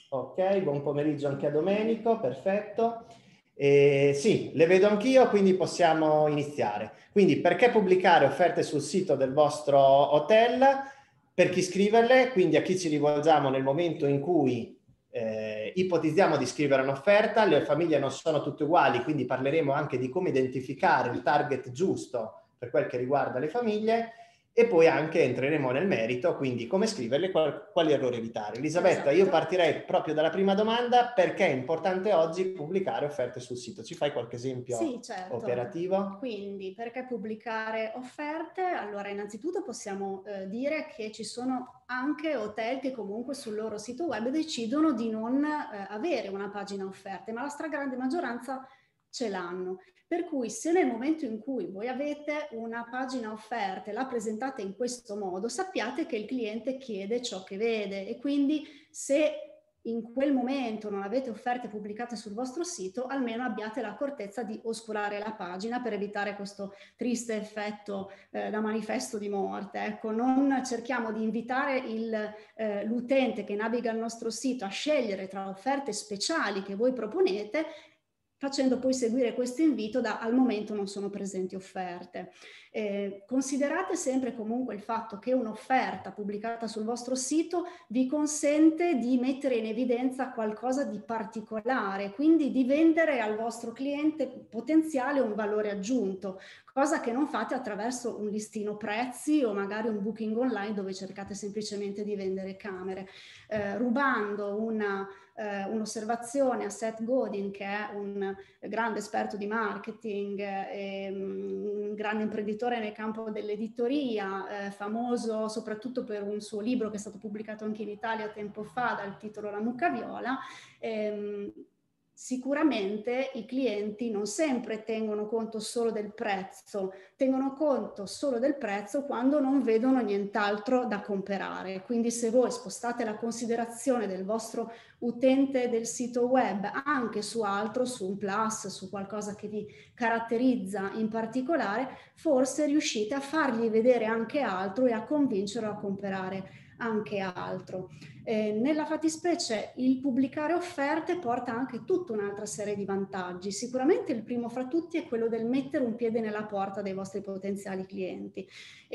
Ok, buon pomeriggio anche a Domenico, perfetto. Sì, le vedo anch'io, quindi possiamo iniziare. Quindi perché pubblicare offerte sul sito del vostro hotel? Per chi scriverle, quindi a chi ci rivolgiamo nel momento in cui ipotizziamo di scrivere un'offerta. Le famiglie non sono tutte uguali, quindi parleremo anche di come identificare il target giusto per quel che riguarda le famiglie. E poi anche entreremo nel merito, quindi come scriverle, quali errori evitare. Elisabetta, io Esatto. partirei proprio dalla prima domanda: perché è importante oggi pubblicare offerte sul sito? Ci fai qualche Sì, esempio certo. operativo? Quindi, perché pubblicare offerte? Allora, innanzitutto possiamo dire che ci sono anche hotel che comunque sul loro sito web decidono di non avere una pagina offerte, ma la stragrande maggioranza ce l'hanno. Per cui se nel momento in cui voi avete una pagina offerte, la presentate in questo modo, sappiate che il cliente chiede ciò che vede, e quindi se in quel momento non avete offerte pubblicate sul vostro sito, almeno abbiate l'accortezza di oscurare la pagina per evitare questo triste effetto da manifesto di morte. Ecco, non cerchiamo di invitare l'utente che naviga il nostro sito a scegliere tra offerte speciali che voi proponete, facendo poi seguire questo invito da al momento non sono presenti offerte. Considerate sempre comunque il fatto che un'offerta pubblicata sul vostro sito vi consente di mettere in evidenza qualcosa di particolare, quindi di vendere al vostro cliente potenziale un valore aggiunto, cosa che non fate attraverso un listino prezzi o magari un booking online dove cercate semplicemente di vendere camere. Rubando un'osservazione a Seth Godin, che è un grande esperto di marketing, un grande imprenditore nel campo dell'editoria, famoso soprattutto per un suo libro che è stato pubblicato anche in Italia tempo fa dal titolo La mucca viola. Sicuramente i clienti non sempre tengono conto solo del prezzo, tengono conto solo del prezzo quando non vedono nient'altro da comprare. Quindi se voi spostate la considerazione del vostro utente del sito web anche su altro, su un plus, su qualcosa che vi caratterizza in particolare, forse riuscite a fargli vedere anche altro e a convincerlo a comprare anche altro. Nella fattispecie il pubblicare offerte porta anche tutta un'altra serie di vantaggi. Sicuramente il primo fra tutti è quello del mettere un piede nella porta dei vostri potenziali clienti.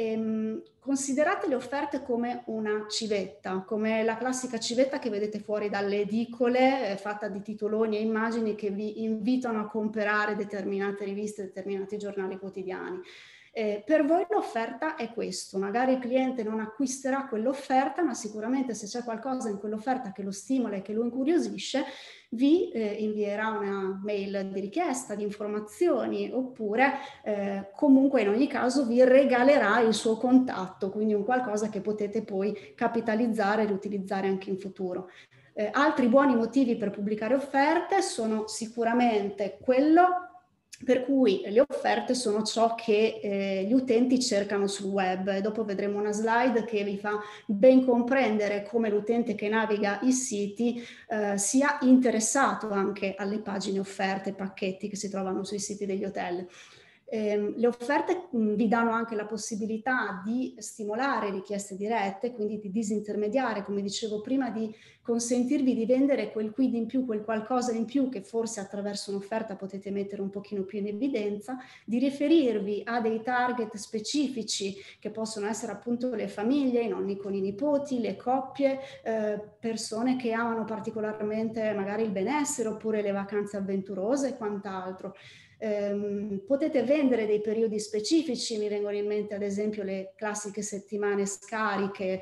Considerate le offerte come una civetta, come la classica civetta che vedete fuori dalle edicole, fatta di titoloni e immagini che vi invitano a comprare determinate riviste, determinati giornali quotidiani. Per voi l'offerta è questo, magari il cliente non acquisterà quell'offerta, ma sicuramente se c'è qualcosa in quell'offerta che lo stimola e che lo incuriosisce, vi invierà una mail di richiesta, di informazioni, oppure comunque in ogni caso vi regalerà il suo contatto, quindi un qualcosa che potete poi capitalizzare e riutilizzare anche in futuro. Altri buoni motivi per pubblicare offerte sono sicuramente quello per cui le offerte sono ciò che gli utenti cercano sul web, e dopo vedremo una slide che vi fa ben comprendere come l'utente che naviga i siti sia interessato anche alle pagine offerte, pacchetti che si trovano sui siti degli hotel. Le offerte vi danno anche la possibilità di stimolare richieste dirette, quindi di disintermediare, come dicevo prima, di consentirvi di vendere quel quid in più, quel qualcosa in più che forse attraverso un'offerta potete mettere un pochino più in evidenza, di riferirvi a dei target specifici che possono essere appunto le famiglie, i nonni con i nipoti, le coppie, persone che amano particolarmente magari il benessere oppure le vacanze avventurose e quant'altro. Potete vendere dei periodi specifici, mi vengono in mente ad esempio le classiche settimane scariche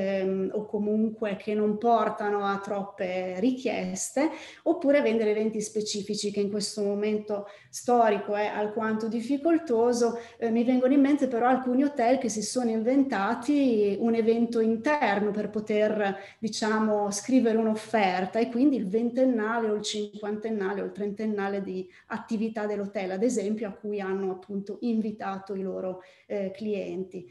o comunque che non portano a troppe richieste, oppure vendere eventi specifici che in questo momento storico è alquanto difficoltoso. Mi vengono in mente però alcuni hotel che si sono inventati un evento interno per poter, diciamo, scrivere un'offerta, e quindi il ventennale o il cinquantennale o il trentennale di attività dell'hotel, ad esempio, a cui hanno appunto invitato i loro clienti.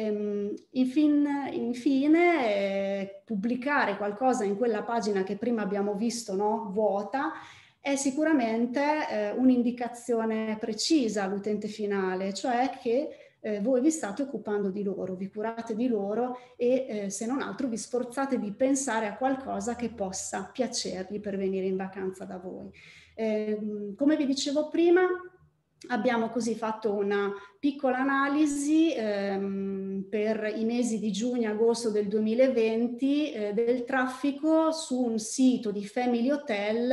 Infine, pubblicare qualcosa in quella pagina che prima abbiamo visto, no? Vuota, è sicuramente un'indicazione precisa all'utente finale, cioè che voi vi state occupando di loro, vi curate di loro e se non altro vi sforzate di pensare a qualcosa che possa piacergli per venire in vacanza da voi. Come vi dicevo prima, abbiamo così fatto una piccola analisi per i mesi di giugno-agosto del 2020 del traffico su un sito di Family Hotel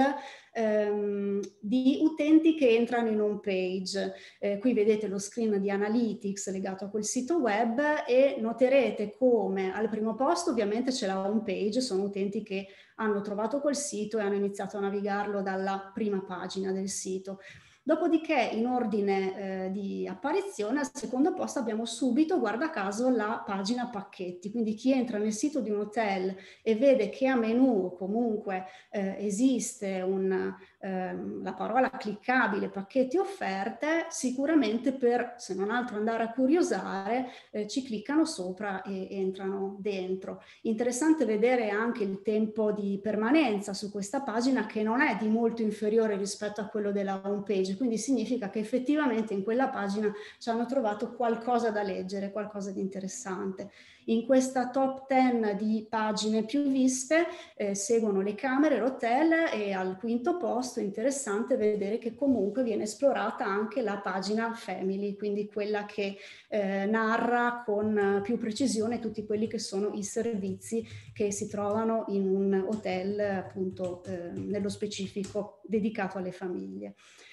di utenti che entrano in home page. Qui vedete lo screen di Analytics legato a quel sito web e noterete come al primo posto ovviamente c'è la home page, sono utenti che hanno trovato quel sito e hanno iniziato a navigarlo dalla prima pagina del sito. Dopodiché in ordine di apparizione al secondo posto abbiamo subito, guarda caso, la pagina pacchetti, quindi chi entra nel sito di un hotel e vede che a menu comunque esiste la parola cliccabile pacchetti offerte, sicuramente per, se non altro, andare a curiosare, ci cliccano sopra e entrano dentro. Interessante vedere anche il tempo di permanenza su questa pagina, che non è di molto inferiore rispetto a quello della home page, quindi significa che effettivamente in quella pagina ci hanno trovato qualcosa da leggere, qualcosa di interessante. In questa top 10 di pagine più viste seguono le camere, l'hotel, e al quinto posto è interessante vedere che comunque viene esplorata anche la pagina family, quindi quella che narra con più precisione tutti quelli che sono i servizi che si trovano in un hotel, appunto nello specifico dedicato alle famiglie.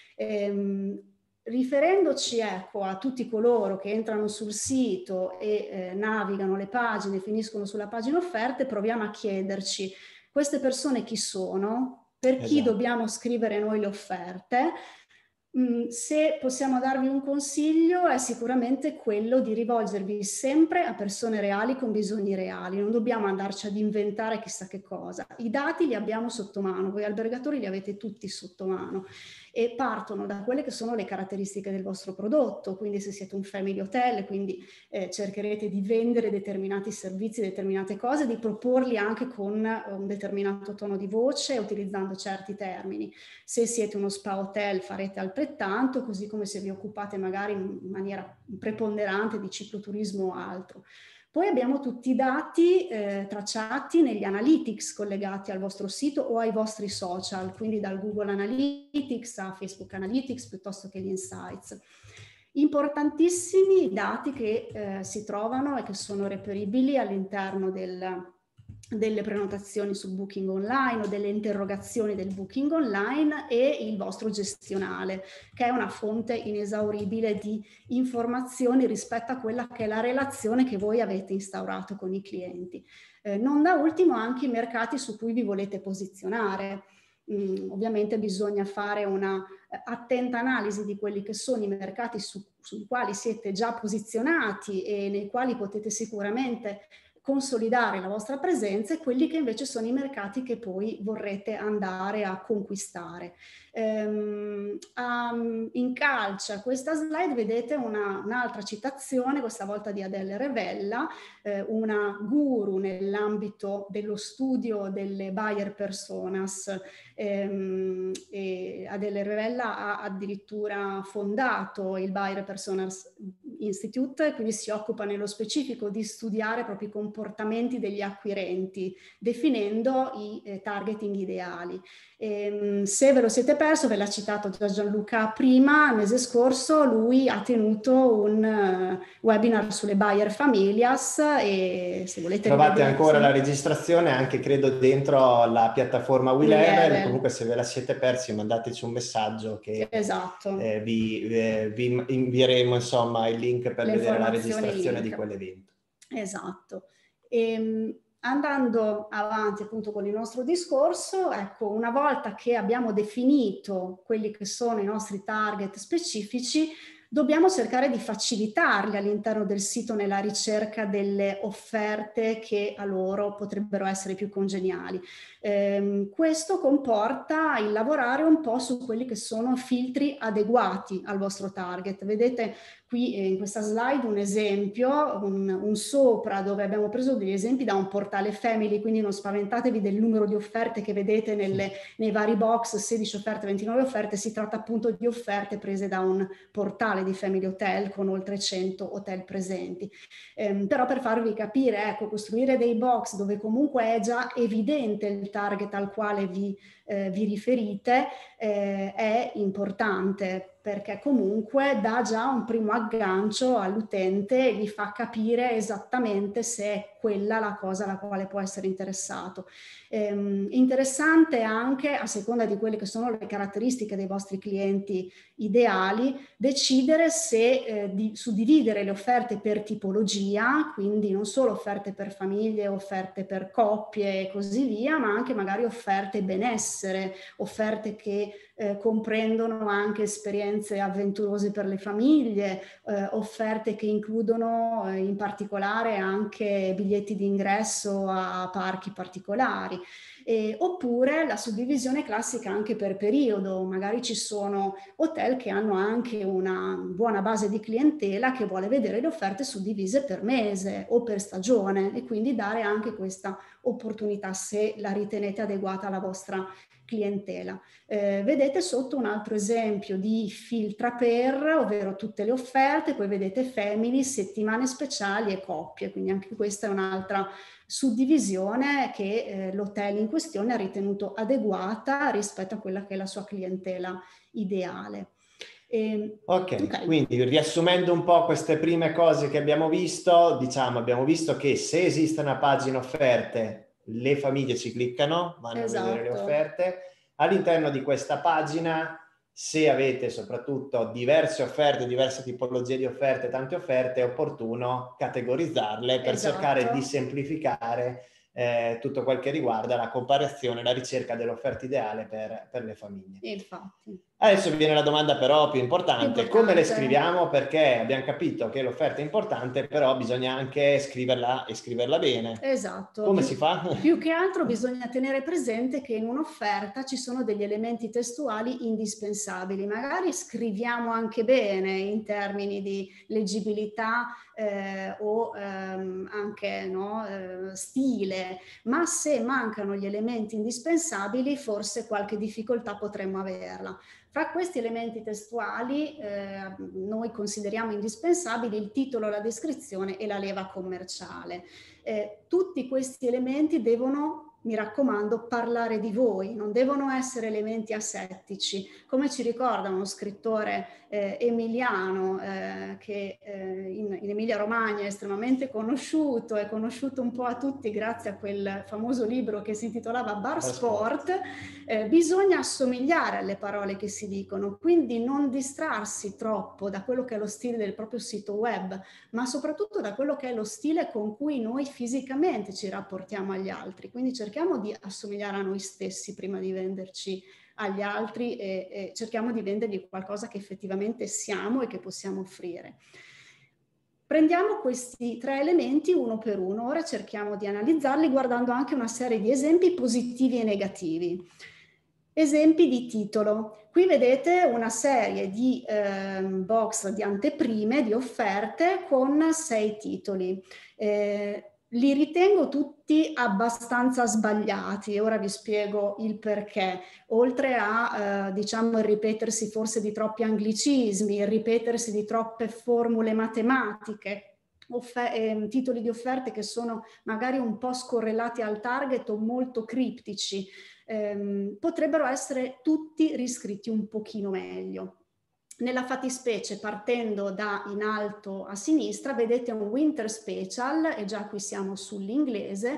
Riferendoci ecco a tutti coloro che entrano sul sito e navigano le pagine, finiscono sulla pagina offerte, proviamo a chiederci: queste persone chi sono? Per chi dobbiamo scrivere noi le offerte? Se possiamo darvi un consiglio è sicuramente quello di rivolgervi sempre a persone reali con bisogni reali, non dobbiamo andarci ad inventare chissà che cosa. I dati li abbiamo sotto mano, voi albergatori li avete tutti sotto mano e partono da quelle che sono le caratteristiche del vostro prodotto, quindi se siete un family hotel, quindi cercherete di vendere determinati servizi, determinate cose, di proporli anche con un determinato tono di voce, utilizzando certi termini. Se siete uno spa hotel farete altrettanto, così come se vi occupate magari in maniera preponderante di cicloturismo o altro. Poi abbiamo tutti i dati tracciati negli analytics collegati al vostro sito o ai vostri social, quindi dal Google Analytics a Facebook Analytics piuttosto che gli Insights. Importantissimi i dati che si trovano e che sono reperibili all'interno delle prenotazioni su Booking Online o delle interrogazioni del Booking Online e il vostro gestionale, che è una fonte inesauribile di informazioni rispetto a quella che è la relazione che voi avete instaurato con i clienti. Non da ultimo anche i mercati su cui vi volete posizionare. Ovviamente bisogna fare una attenta analisi di quelli che sono i mercati sui quali siete già posizionati e nei quali potete sicuramente consolidare la vostra presenza, e quelli che invece sono i mercati che poi vorrete andare a conquistare. Incalcia questa slide, vedete un'altra citazione, questa volta di Adele Revella, una guru nell'ambito dello studio delle buyer personas. E Adele Revella ha addirittura fondato il Buyer Personas Institute, quindi si occupa nello specifico di studiare proprio i comportamenti degli acquirenti, definendo i targeting ideali. Se ve lo siete perso, ve l'ha citato già Gianluca prima, il mese scorso lui ha tenuto un webinar sulle buyer familias e se volete trovate ancora la registrazione anche credo dentro la piattaforma WeLevel. Comunque se ve la siete persi mandateci un messaggio che vi invieremo insomma il link per vedere la registrazione di quell'evento. Esatto. Andando avanti appunto con il nostro discorso, ecco, una volta che abbiamo definito quelli che sono i nostri target specifici, dobbiamo cercare di facilitarli all'interno del sito nella ricerca delle offerte che a loro potrebbero essere più congeniali. Questo comporta il lavorare un po' su quelli che sono filtri adeguati al vostro target. Vedete qui in questa slide un esempio, un sopra, dove abbiamo preso degli esempi da un portale Family, quindi non spaventatevi del numero di offerte che vedete nei vari box, 16 offerte, 29 offerte, si tratta appunto di offerte prese da un portale di Family Hotel con oltre 100 hotel presenti. Però per farvi capire, ecco, costruire dei box dove comunque è già evidente il target al quale vi riferite è importante, perché comunque dà già un primo aggancio all'utente e gli fa capire esattamente se è quella la cosa alla quale può essere interessato. Interessante anche, a seconda di quelle che sono le caratteristiche dei vostri clienti ideali, decidere se suddividere le offerte per tipologia, quindi non solo offerte per famiglie, offerte per coppie e così via, ma anche magari offerte benessere, offerte che comprendono anche esperienze avventurose per le famiglie, offerte che includono in particolare anche biglietti di ingresso a parchi particolari. Oppure la suddivisione classica anche per periodo, magari ci sono hotel che hanno anche una buona base di clientela che vuole vedere le offerte suddivise per mese o per stagione, e quindi dare anche questa opportunità se la ritenete adeguata alla vostra clientela. Vedete sotto un altro esempio di filtra per, ovvero tutte le offerte, poi vedete family, settimane speciali e coppie, quindi anche questa è un'altra suddivisione che l'hotel in questione ha ritenuto adeguata rispetto a quella che è la sua clientela ideale. Ok, quindi riassumendo un po' queste prime cose che abbiamo visto, diciamo, abbiamo visto che se esiste una pagina offerte, le famiglie ci cliccano, vanno a vedere le offerte. All'interno di questa pagina, se avete soprattutto diverse offerte, diverse tipologie di offerte, tante offerte, è opportuno categorizzarle per cercare di semplificare tutto quel che riguarda la comparazione, la ricerca dell'offerta ideale per le famiglie. Infatti. Adesso viene la domanda però più importante. Come le scriviamo? Perché abbiamo capito che l'offerta è importante, però bisogna anche scriverla e scriverla bene. Esatto. Come si fa? Più che altro bisogna tenere presente che in un'offerta ci sono degli elementi testuali indispensabili. Magari scriviamo anche bene in termini di leggibilità o anche stile, ma se mancano gli elementi indispensabili forse qualche difficoltà potremmo averla. Fra questi elementi testuali noi consideriamo indispensabili il titolo, la descrizione e la leva commerciale. Tutti questi elementi devono, mi raccomando, parlare di voi, non devono essere elementi asettici. Come ci ricorda uno scrittore emiliano che in Emilia Romagna è estremamente conosciuto, è conosciuto un po' a tutti grazie a quel famoso libro che si intitolava Bar Sport, bisogna assomigliare alle parole che si dicono, quindi non distrarsi troppo da quello che è lo stile del proprio sito web, ma soprattutto da quello che è lo stile con cui noi fisicamente ci rapportiamo agli altri. Quindi cerchiamo di assomigliare a noi stessi prima di venderci agli altri e cerchiamo di vendergli qualcosa che effettivamente siamo e che possiamo offrire. Prendiamo questi tre elementi uno per uno, ora cerchiamo di analizzarli guardando anche una serie di esempi positivi e negativi. Esempi di titolo. Qui vedete una serie di box di anteprime, di offerte con 6 titoli. Li ritengo tutti abbastanza sbagliati, ora vi spiego il perché. Oltre a diciamo il ripetersi forse di troppi anglicismi, il ripetersi di troppe formule matematiche, titoli di offerte che sono magari un po' scorrelati al target o molto criptici, potrebbero essere tutti riscritti un pochino meglio. Nella fattispecie, partendo da in alto a sinistra, vedete un winter special, e già qui siamo sull'inglese,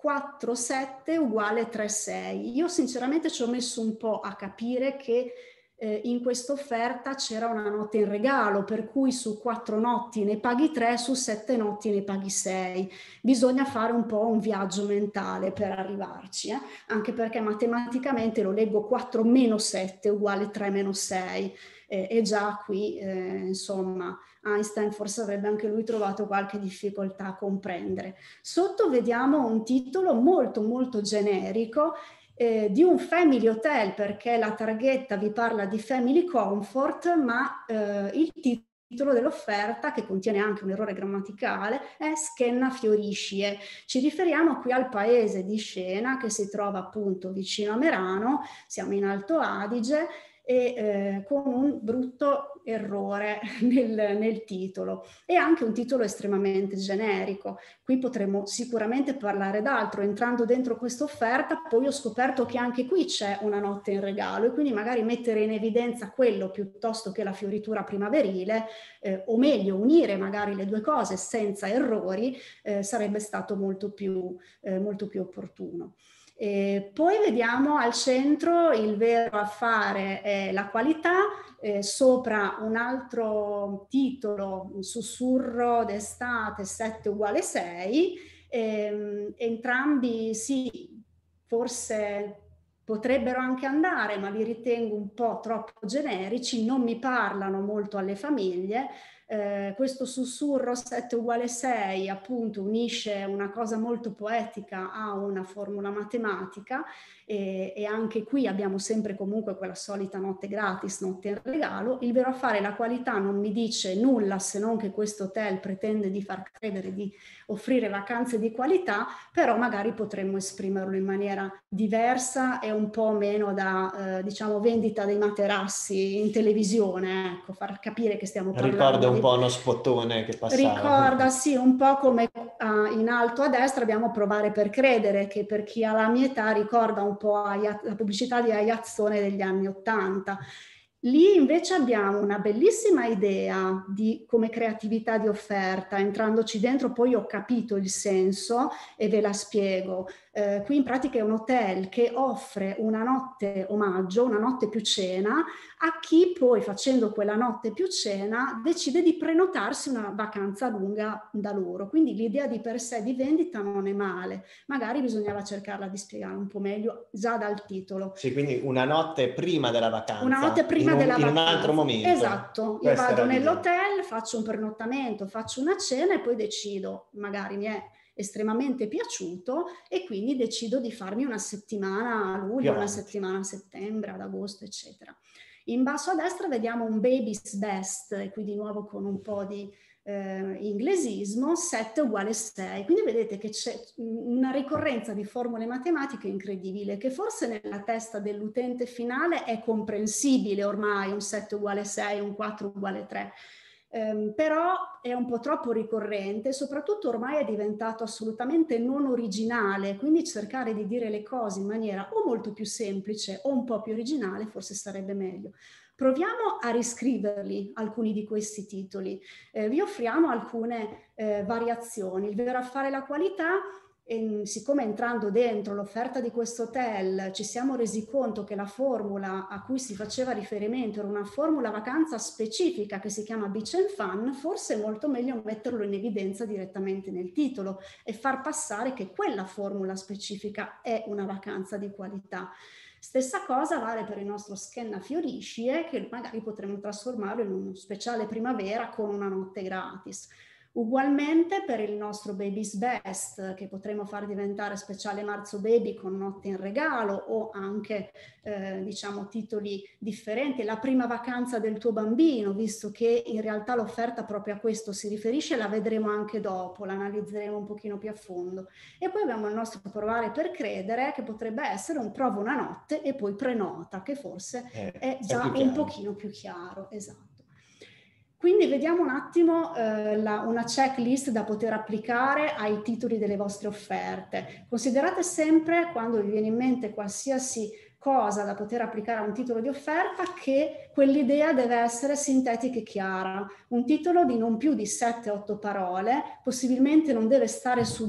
4,7 uguale 3,6. Io sinceramente ci ho messo un po' a capire che in questa offerta c'era una notte in regalo, per cui su 4 notti ne paghi 3, su 7 notti ne paghi 6. Bisogna fare un po' un viaggio mentale per arrivarci, anche perché matematicamente lo leggo 4 meno 7 uguale 3 meno 6. E già qui, insomma, Einstein forse avrebbe anche lui trovato qualche difficoltà a comprendere. Sotto vediamo un titolo molto molto generico di un family hotel, perché la targhetta vi parla di family comfort, ma il titolo titolo dell'offerta, che contiene anche un errore grammaticale, è Skenna Fioriscie. Ci riferiamo qui al paese di Scena, che si trova appunto vicino a Merano, siamo in Alto Adige, e con un brutto errore nel titolo, e anche un titolo estremamente generico. Qui potremmo sicuramente parlare d'altro. Entrando dentro questa offerta, poi ho scoperto che anche qui c'è una notte in regalo, e quindi magari mettere in evidenza quello piuttosto che la fioritura primaverile, o meglio unire magari le due cose senza errori, sarebbe stato molto più opportuno. Poi vediamo al centro il vero affare è la qualità, sopra un altro titolo, un sussurro d'estate 7 uguale 6, entrambi sì, forse potrebbero anche andare, ma li ritengo un po' troppo generici, non mi parlano molto alle famiglie. Questo sussurro 7 uguale 6 appunto unisce una cosa molto poetica a una formula matematica, e anche qui abbiamo sempre comunque quella solita notte gratis, notte in regalo. Il vero affare, la qualità, non mi dice nulla se non che questo hotel pretende di far credere di offrire vacanze di qualità, però magari potremmo esprimerlo in maniera diversa e un po' meno da diciamo vendita dei materassi in televisione, ecco, far capire che stiamo parlando. Ricorda un po' uno spottone che passava. Ricorda, sì, un po' come in alto a destra abbiamo Provare per credere, che per chi ha la mia età ricorda un po' la pubblicità di Aiazzone degli anni '80. Lì invece abbiamo una bellissima idea come creatività di offerta. Entrandoci dentro poi ho capito il senso e ve la spiego. Qui in pratica è un hotel che offre una notte omaggio, una notte più cena, a chi poi, facendo quella notte più cena, decide di prenotarsi una vacanza lunga da loro. Quindi l'idea di per sé di vendita non è male, magari bisognava cercarla di spiegare un po' meglio già dal titolo. Sì, quindi una notte prima della vacanza. Una notte prima della vacanza. In un altro momento. Esatto, io vado nell'hotel, faccio un prenottamento, faccio una cena e poi decido, magari mi è estremamente piaciuto e quindi decido di farmi una settimana a luglio, una settimana a settembre, ad agosto, eccetera. In basso a destra vediamo un Baby's Best, e qui di nuovo con un po' di inglesismo, 7 uguale 6. Quindi vedete che c'è una ricorrenza di formule matematiche incredibile, che forse nella testa dell'utente finale è comprensibile ormai, un 7 uguale 6, un 4 uguale 3. Però è un po' troppo ricorrente, soprattutto ormai è diventato assolutamente non originale, quindi cercare di dire le cose in maniera o molto più semplice o un po' più originale forse sarebbe meglio. Proviamo a riscriverli, alcuni di questi titoli. Vi offriamo alcune variazioni. Il vero affare e la qualità. Siccome entrando dentro l'offerta di questo hotel ci siamo resi conto che la formula a cui si faceva riferimento era una formula vacanza specifica che si chiama Beach and Fun, forse è molto meglio metterlo in evidenza direttamente nel titolo e far passare che quella formula specifica è una vacanza di qualità. Stessa cosa vale per il nostro Skenna Fioriscie, che magari potremmo trasformarlo in uno speciale primavera con una notte gratis. Ugualmente per il nostro Baby's Best, che potremo far diventare speciale Marzo Baby con notte in regalo, o anche diciamo titoli differenti, la prima vacanza del tuo bambino, visto che in realtà l'offerta proprio a questo si riferisce, la vedremo anche dopo, la analizzeremo un pochino più a fondo. E poi abbiamo il nostro Provare per credere, che potrebbe essere un prova una notte e poi prenota, che forse è già un pochino più chiaro. Esatto. Quindi vediamo un attimo una checklist da poter applicare ai titoli delle vostre offerte. Considerate sempre, quando vi viene in mente qualsiasi cosa da poter applicare a un titolo di offerta, che quell'idea deve essere sintetica e chiara. Un titolo di non più di 7-8 parole, possibilmente non deve stare su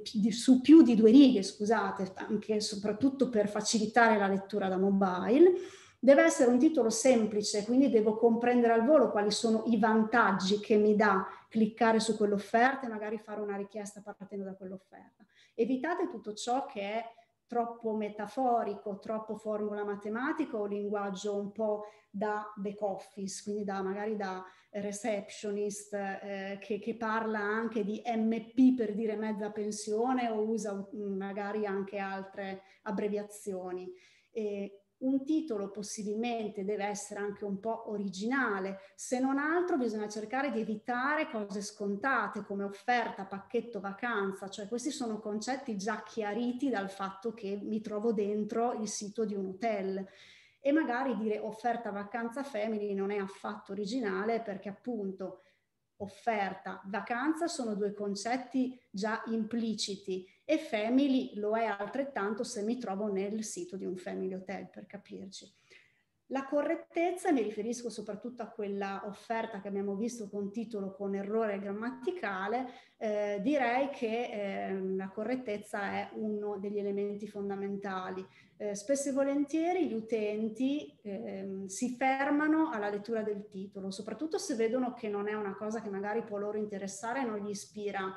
più di 2 righe, scusate, anche e soprattutto per facilitare la lettura da mobile. Deve essere un titolo semplice, quindi devo comprendere al volo quali sono i vantaggi che mi dà cliccare su quell'offerta e magari fare una richiesta partendo da quell'offerta. Evitate tutto ciò che è troppo metaforico, troppo formula matematica o linguaggio un po' da back office, quindi magari da receptionist che parla anche di MP per dire mezza pensione o usa magari anche altre abbreviazioni. Un titolo possibilmente deve essere anche un po' originale, se non altro bisogna cercare di evitare cose scontate come offerta, pacchetto, vacanza, cioè questi sono concetti già chiariti dal fatto che mi trovo dentro il sito di un hotel. E magari dire offerta vacanza family non è affatto originale, perché appunto offerta, vacanza sono due concetti già impliciti e family lo è altrettanto se mi trovo nel sito di un family hotel, per capirci. La correttezza, mi riferisco soprattutto a quella offerta che abbiamo visto con titolo con errore grammaticale, direi che la correttezza è uno degli elementi fondamentali. Spesso e volentieri gli utenti si fermano alla lettura del titolo, soprattutto se vedono che non è una cosa che magari può loro interessare e non gli ispira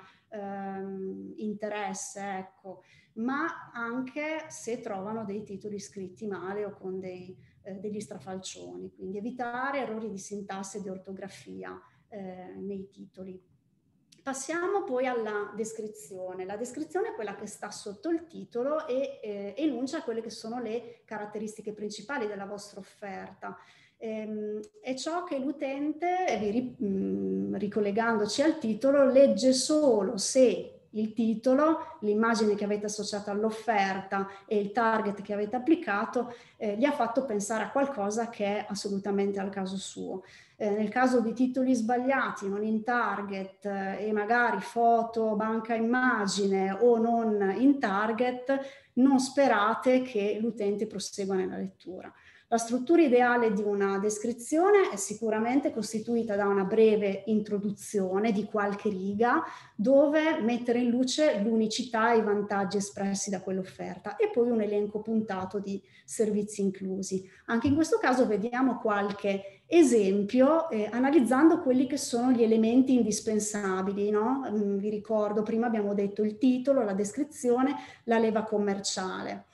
interesse, ecco, ma anche se trovano dei titoli scritti male o con degli strafalcioni, quindi evitare errori di sintassi e di ortografia nei titoli. Passiamo poi alla descrizione. La descrizione è quella che sta sotto il titolo e enuncia quelle che sono le caratteristiche principali della vostra offerta. È ciò che l'utente, ricollegandoci al titolo, legge solo se il titolo, l'immagine che avete associato all'offerta e il target che avete applicato gli ha fatto pensare a qualcosa che è assolutamente al caso suo. Nel caso di titoli sbagliati, non in target e magari foto, banca immagine o non in target, non sperate che l'utente prosegua nella lettura. La struttura ideale di una descrizione è sicuramente costituita da una breve introduzione di qualche riga dove mettere in luce l'unicità e i vantaggi espressi da quell'offerta e poi un elenco puntato di servizi inclusi. Anche in questo caso vediamo qualche esempio analizzando quelli che sono gli elementi indispensabili, no? Vi ricordo, prima abbiamo detto il titolo, la descrizione, la leva commerciale.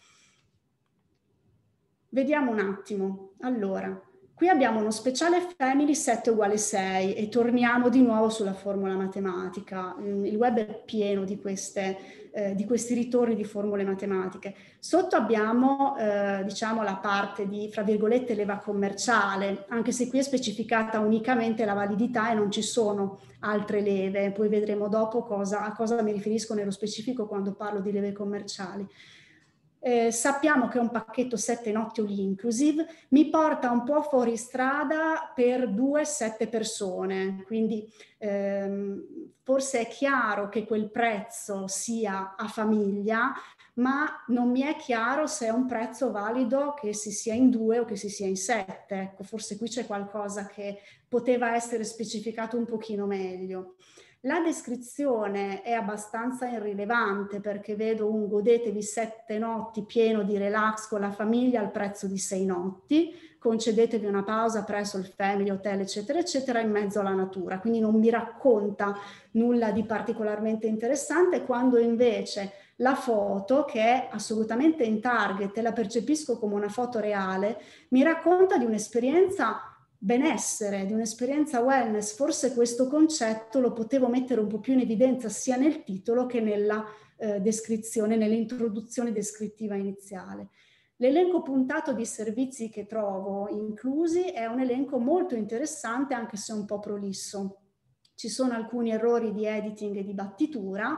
Vediamo un attimo. Allora, qui abbiamo uno speciale family 7 uguale 6 e torniamo di nuovo sulla formula matematica. Il web è pieno di questi ritorni di formule matematiche. Sotto abbiamo diciamo la parte di, fra virgolette, leva commerciale, anche se qui è specificata unicamente la validità e non ci sono altre leve. Poi vedremo dopo a cosa mi riferisco nello specifico quando parlo di leve commerciali. Sappiamo che un pacchetto 7 notti all inclusive mi porta un po' fuori strada per 2-7 persone, quindi forse è chiaro che quel prezzo sia a famiglia, ma non mi è chiaro se è un prezzo valido che si sia in 2 o che si sia in 7. Ecco, forse qui c'è qualcosa che poteva essere specificato un pochino meglio. La descrizione è abbastanza irrilevante perché vedo un godetevi 7 notti pieno di relax con la famiglia al prezzo di 6 notti, concedetevi una pausa presso il family hotel eccetera eccetera in mezzo alla natura, quindi non mi racconta nulla di particolarmente interessante, quando invece la foto, che è assolutamente in target e la percepisco come una foto reale, mi racconta di un'esperienza benessere, di un'esperienza wellness. Forse questo concetto lo potevo mettere un po' più in evidenza sia nel titolo che nella descrizione, nell'introduzione descrittiva iniziale. L'elenco puntato di servizi che trovo inclusi è un elenco molto interessante, anche se un po' prolisso. Ci sono alcuni errori di editing e di battitura.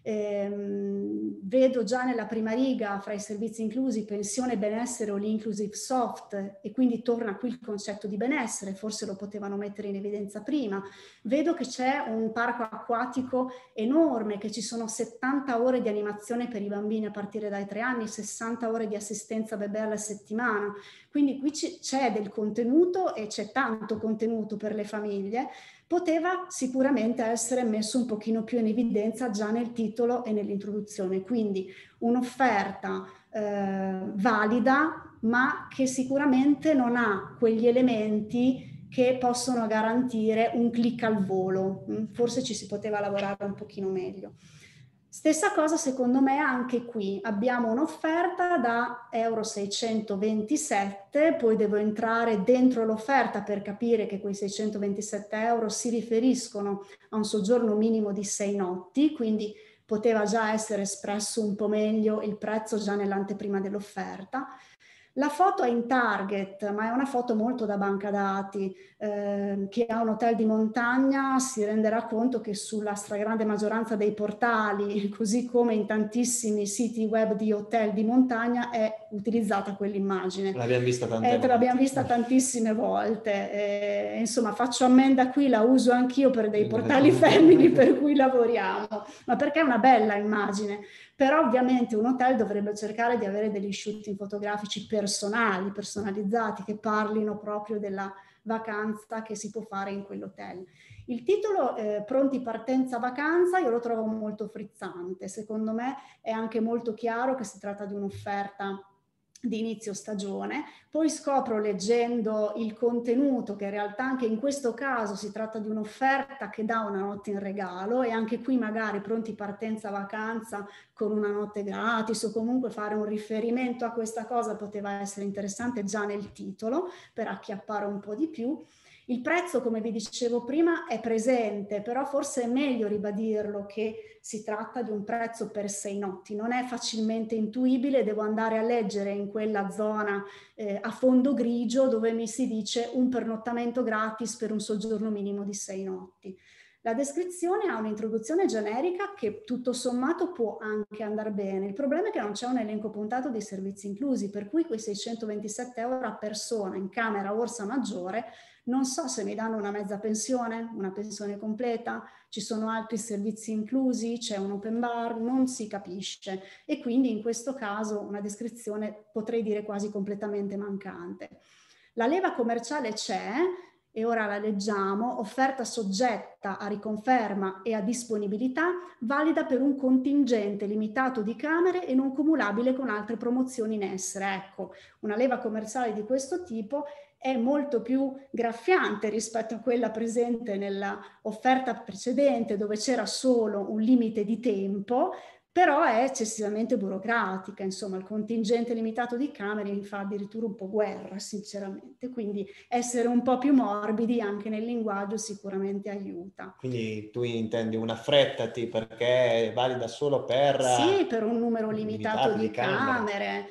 Vedo già nella prima riga fra i servizi inclusi pensione, benessere o l'inclusive soft, e quindi torna qui il concetto di benessere, forse lo potevano mettere in evidenza prima. Vedo che c'è un parco acquatico enorme, che ci sono 70 ore di animazione per i bambini a partire dai 3 anni, 60 ore di assistenza bebè alla settimana, quindi qui c'è del contenuto e c'è tanto contenuto per le famiglie. Poteva sicuramente essere messo un pochino più in evidenza già nel titolo e nell'introduzione, quindi un'offerta valida, ma che sicuramente non ha quegli elementi che possono garantire un click al volo. Forse ci si poteva lavorare un pochino meglio. Stessa cosa secondo me anche qui, abbiamo un'offerta da euro 627, poi devo entrare dentro l'offerta per capire che quei 627 euro si riferiscono a un soggiorno minimo di 6 notti, quindi poteva già essere espresso un po' meglio il prezzo già nell'anteprima dell'offerta. La foto è in target, ma è una foto molto da banca dati. Chi ha un hotel di montagna si renderà conto che sulla stragrande maggioranza dei portali, così come in tantissimi siti web di hotel di montagna, è utilizzata quell'immagine. L'abbiamo vista tante volte. L'abbiamo vista tantissime volte. Insomma, faccio ammenda qui, la uso anch'io per dei portali femmini per cui lavoriamo, ma perché è una bella immagine. Però ovviamente un hotel dovrebbe cercare di avere degli shooting fotografici personali, personalizzati, che parlino proprio della vacanza che si può fare in quell'hotel. Il titolo Pronti partenza vacanza io lo trovo molto frizzante, secondo me è anche molto chiaro che si tratta di un'offerta di inizio stagione, poi scopro leggendo il contenuto che in realtà anche in questo caso si tratta di un'offerta che dà una notte in regalo, e anche qui magari pronti partenza vacanza con una notte gratis, o comunque fare un riferimento a questa cosa poteva essere interessante già nel titolo per acchiappare un po' di più. Il prezzo, come vi dicevo prima, è presente, però forse è meglio ribadirlo che si tratta di un prezzo per 6 notti. Non è facilmente intuibile, devo andare a leggere in quella zona a fondo grigio dove mi si dice un pernottamento gratis per un soggiorno minimo di 6 notti. La descrizione ha un'introduzione generica che tutto sommato può anche andare bene. Il problema è che non c'è un elenco puntato dei servizi inclusi, per cui quei 627 euro a persona in camera orsa maggiore non so se mi danno una mezza pensione, una pensione completa, ci sono altri servizi inclusi, c'è un open bar, non si capisce, e quindi in questo caso una descrizione potrei dire quasi completamente mancante. La leva commerciale c'è, e ora la leggiamo: offerta soggetta a riconferma e a disponibilità, valida per un contingente limitato di camere e non cumulabile con altre promozioni in essere. Ecco, una leva commerciale di questo tipo è molto più graffiante rispetto a quella presente nella offerta precedente, dove c'era solo un limite di tempo, però è eccessivamente burocratica. Insomma, il contingente limitato di camere mi fa addirittura un po' guerra, sinceramente. Quindi essere un po' più morbidi anche nel linguaggio sicuramente aiuta. Quindi tu intendi un affrettati perché è valida solo per... Sì, per un numero limitato di camere,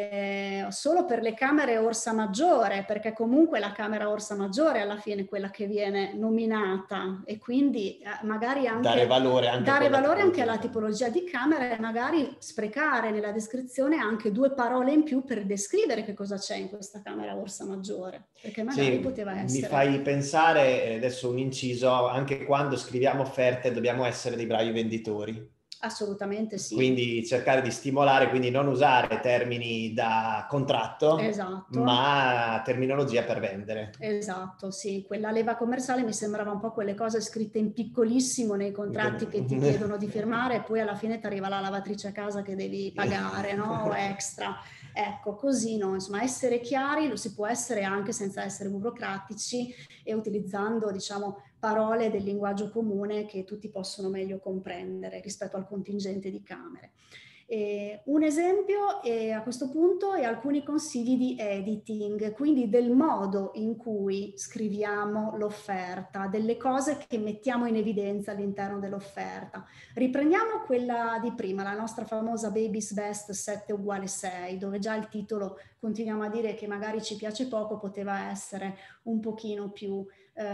solo per le camere orsa maggiore, perché comunque la camera orsa maggiore alla fine è quella che viene nominata, e quindi magari anche dare valore anche alla tipologia di camera, e magari sprecare nella descrizione anche 2 parole in più per descrivere che cosa c'è in questa camera orsa maggiore, perché magari poteva essere... Mi fai pensare, adesso un inciso, anche quando scriviamo offerte dobbiamo essere dei bravi venditori. Assolutamente sì. Quindi cercare di stimolare, quindi non usare termini da contratto, esatto, ma terminologia per vendere. Esatto, sì. Quella leva commerciale mi sembrava un po' quelle cose scritte in piccolissimo nei contratti che ti chiedono di firmare, e poi alla fine ti arriva la lavatrice a casa che devi pagare, no? O extra. Ecco, così no. Insomma, essere chiari lo si può essere anche senza essere burocratici, e utilizzando, diciamo, parole del linguaggio comune che tutti possono meglio comprendere rispetto al contingente di camere. Un esempio a questo punto e alcuni consigli di editing, quindi del modo in cui scriviamo l'offerta, delle cose che mettiamo in evidenza all'interno dell'offerta. Riprendiamo quella di prima, la nostra famosa Baby's Best 7 uguale 6, dove già il titolo, continuiamo a dire che magari ci piace poco, poteva essere un pochino più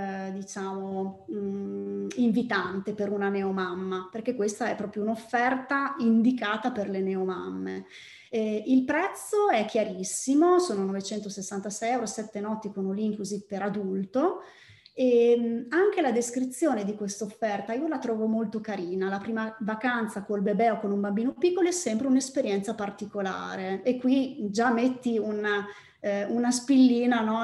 diciamo invitante per una neomamma, perché questa è proprio un'offerta indicata per le neomamme. Il prezzo è chiarissimo, sono 966 euro, 7 notti con all inclusive per adulto. E anche la descrizione di questa offerta io la trovo molto carina. La prima vacanza col bebè o con un bambino piccolo è sempre un'esperienza particolare, e qui già metti una spillina, no,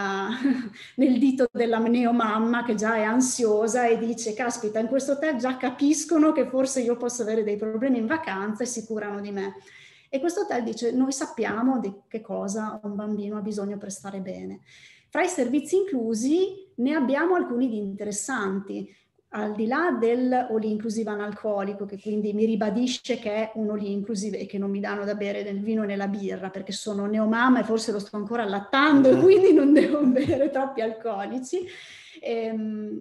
nel dito della neomamma che già è ansiosa e dice: caspita, in questo hotel già capiscono che forse io posso avere dei problemi in vacanza e si curano di me. E questo hotel dice: noi sappiamo di che cosa un bambino ha bisogno per stare bene. Fra i servizi inclusi ne abbiamo alcuni di interessanti, al di là del all inclusive analcolico, che quindi mi ribadisce che è un all inclusive e che non mi danno da bere nel vino e nella birra, perché sono neomamma e forse lo sto ancora allattando e quindi non devo bere troppi alcolici.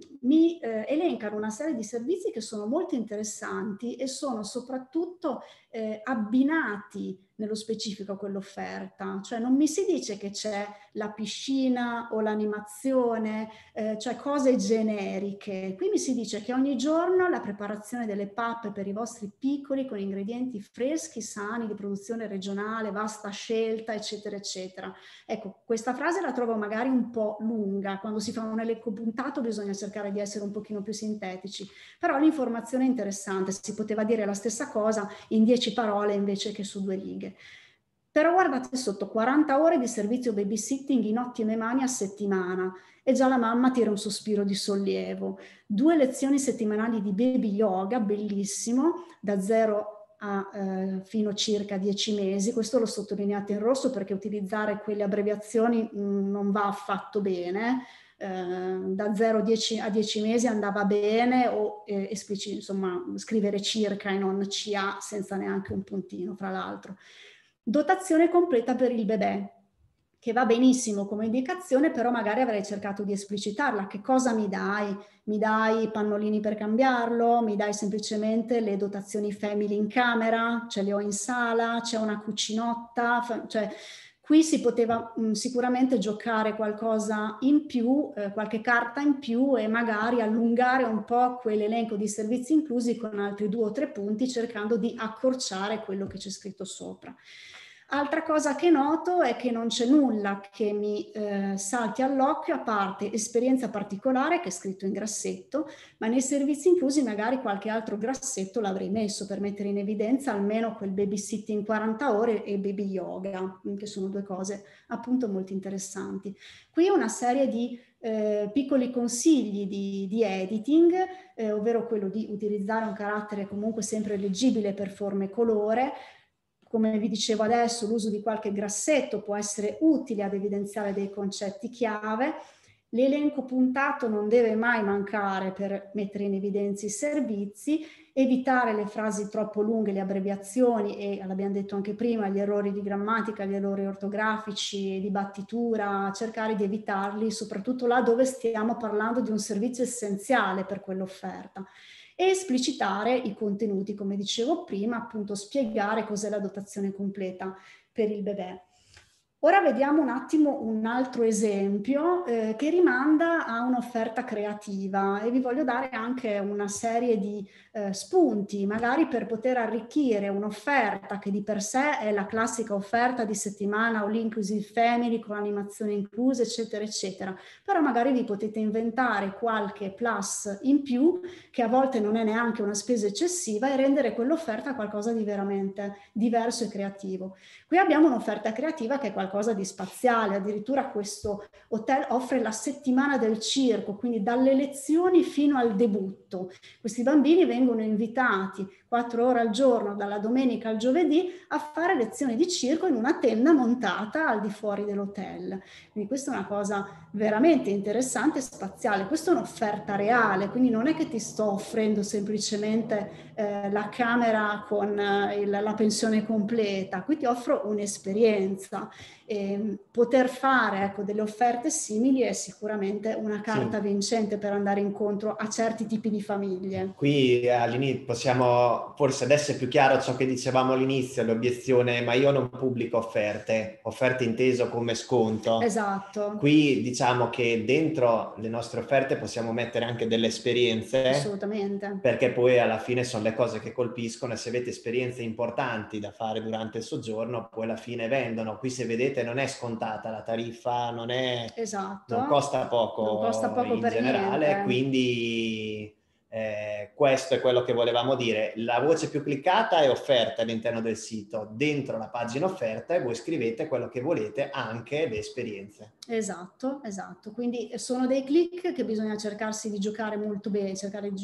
Elencano una serie di servizi che sono molto interessanti e sono soprattutto abbinati nello specifico a quell'offerta, cioè non mi si dice che c'è la piscina o l'animazione, cioè cose generiche. Qui mi si dice che ogni giorno la preparazione delle pappe per i vostri piccoli con ingredienti freschi, sani, di produzione regionale, vasta scelta, eccetera, eccetera. Ecco, questa frase la trovo magari un po' lunga, quando si fa un elenco puntato bisogna cercare di essere un pochino più sintetici, però l'informazione è interessante, si poteva dire la stessa cosa in 10 parole invece che su 2 righe. Però guardate sotto, 40 ore di servizio babysitting in ottime mani a settimana e già la mamma tira un sospiro di sollievo. 2 lezioni settimanali di baby yoga, bellissimo, da 0 a fino circa 10 mesi. Questo l'ho sottolineato in rosso perché utilizzare quelle abbreviazioni non va affatto bene. Da 0 a 10 mesi andava bene, o insomma scrivere circa e non CA senza neanche un puntino, fra l'altro. Dotazione completa per il bebè, che va benissimo come indicazione, però magari avrei cercato di esplicitarla. Che cosa mi dai? Mi dai i pannolini per cambiarlo? Mi dai semplicemente le dotazioni family in camera? Ce le ho in sala? C'è una cucinotta? Cioè, qui si poteva sicuramente giocare qualcosa in più, qualche carta in più, e magari allungare un po' quell'elenco di servizi inclusi con altri 2 o 3 punti, cercando di accorciare quello che c'è scritto sopra. Altra cosa che noto è che non c'è nulla che mi salti all'occhio, a parte esperienza particolare, che è scritto in grassetto, ma nei servizi inclusi magari qualche altro grassetto l'avrei messo per mettere in evidenza almeno quel babysitting 40 ore e baby yoga, che sono 2 cose appunto molto interessanti. Qui una serie di piccoli consigli di editing, ovvero quello di utilizzare un carattere comunque sempre leggibile per forma e colore. Come vi dicevo adesso, l'uso di qualche grassetto può essere utile ad evidenziare dei concetti chiave. L'elenco puntato non deve mai mancare per mettere in evidenza i servizi, evitare le frasi troppo lunghe, le abbreviazioni e, l'abbiamo detto anche prima, gli errori di grammatica, gli errori ortografici, di battitura, cercare di evitarli, soprattutto là dove stiamo parlando di un servizio essenziale per quell'offerta. E esplicitare i contenuti, come dicevo prima, appunto spiegare cos'è la dotazione completa per il bebè. Ora vediamo un attimo un altro esempio che rimanda a un'offerta creativa, e vi voglio dare anche una serie di spunti, magari per poter arricchire un'offerta che di per sé è la classica offerta di settimana all inclusive family con animazione inclusa, eccetera, eccetera. Però magari vi potete inventare qualche plus in più, che a volte non è neanche una spesa eccessiva, e rendere quell'offerta qualcosa di veramente diverso e creativo. Qui abbiamo un'offerta creativa che è qualcosa di spaziale, addirittura questo hotel offre la settimana del circo, quindi dalle lezioni fino al debutto. Questi bambini vengono invitati 4 ore al giorno, dalla domenica al giovedì, a fare lezioni di circo in una tenda montata al di fuori dell'hotel. Quindi questa è una cosa veramente interessante e spaziale. Questa è un'offerta reale, quindi non è che ti sto offrendo semplicemente la camera con la pensione completa. Qui ti offro un'esperienza. Poter fare, ecco, delle offerte simili è sicuramente una carta vincente per andare incontro a certi tipi di famiglie. Qui all'inizio possiamo, forse adesso è più chiaro ciò che dicevamo all'inizio, l'obiezione: ma io non pubblico offerte inteso come sconto. Esatto. Qui diciamo che dentro le nostre offerte possiamo mettere anche delle esperienze. Assolutamente. Perché poi alla fine sono le cose che colpiscono, e se avete esperienze importanti da fare durante il soggiorno, poi alla fine vendono. Qui, se vedete, non è scontata la tariffa, non costa poco in per generale, niente. quindi questo è quello che volevamo dire. La voce più cliccata è offerte all'interno del sito, dentro la pagina offerte voi scrivete quello che volete, anche le esperienze. Esatto, quindi sono dei click che bisogna cercarsi di giocare molto bene,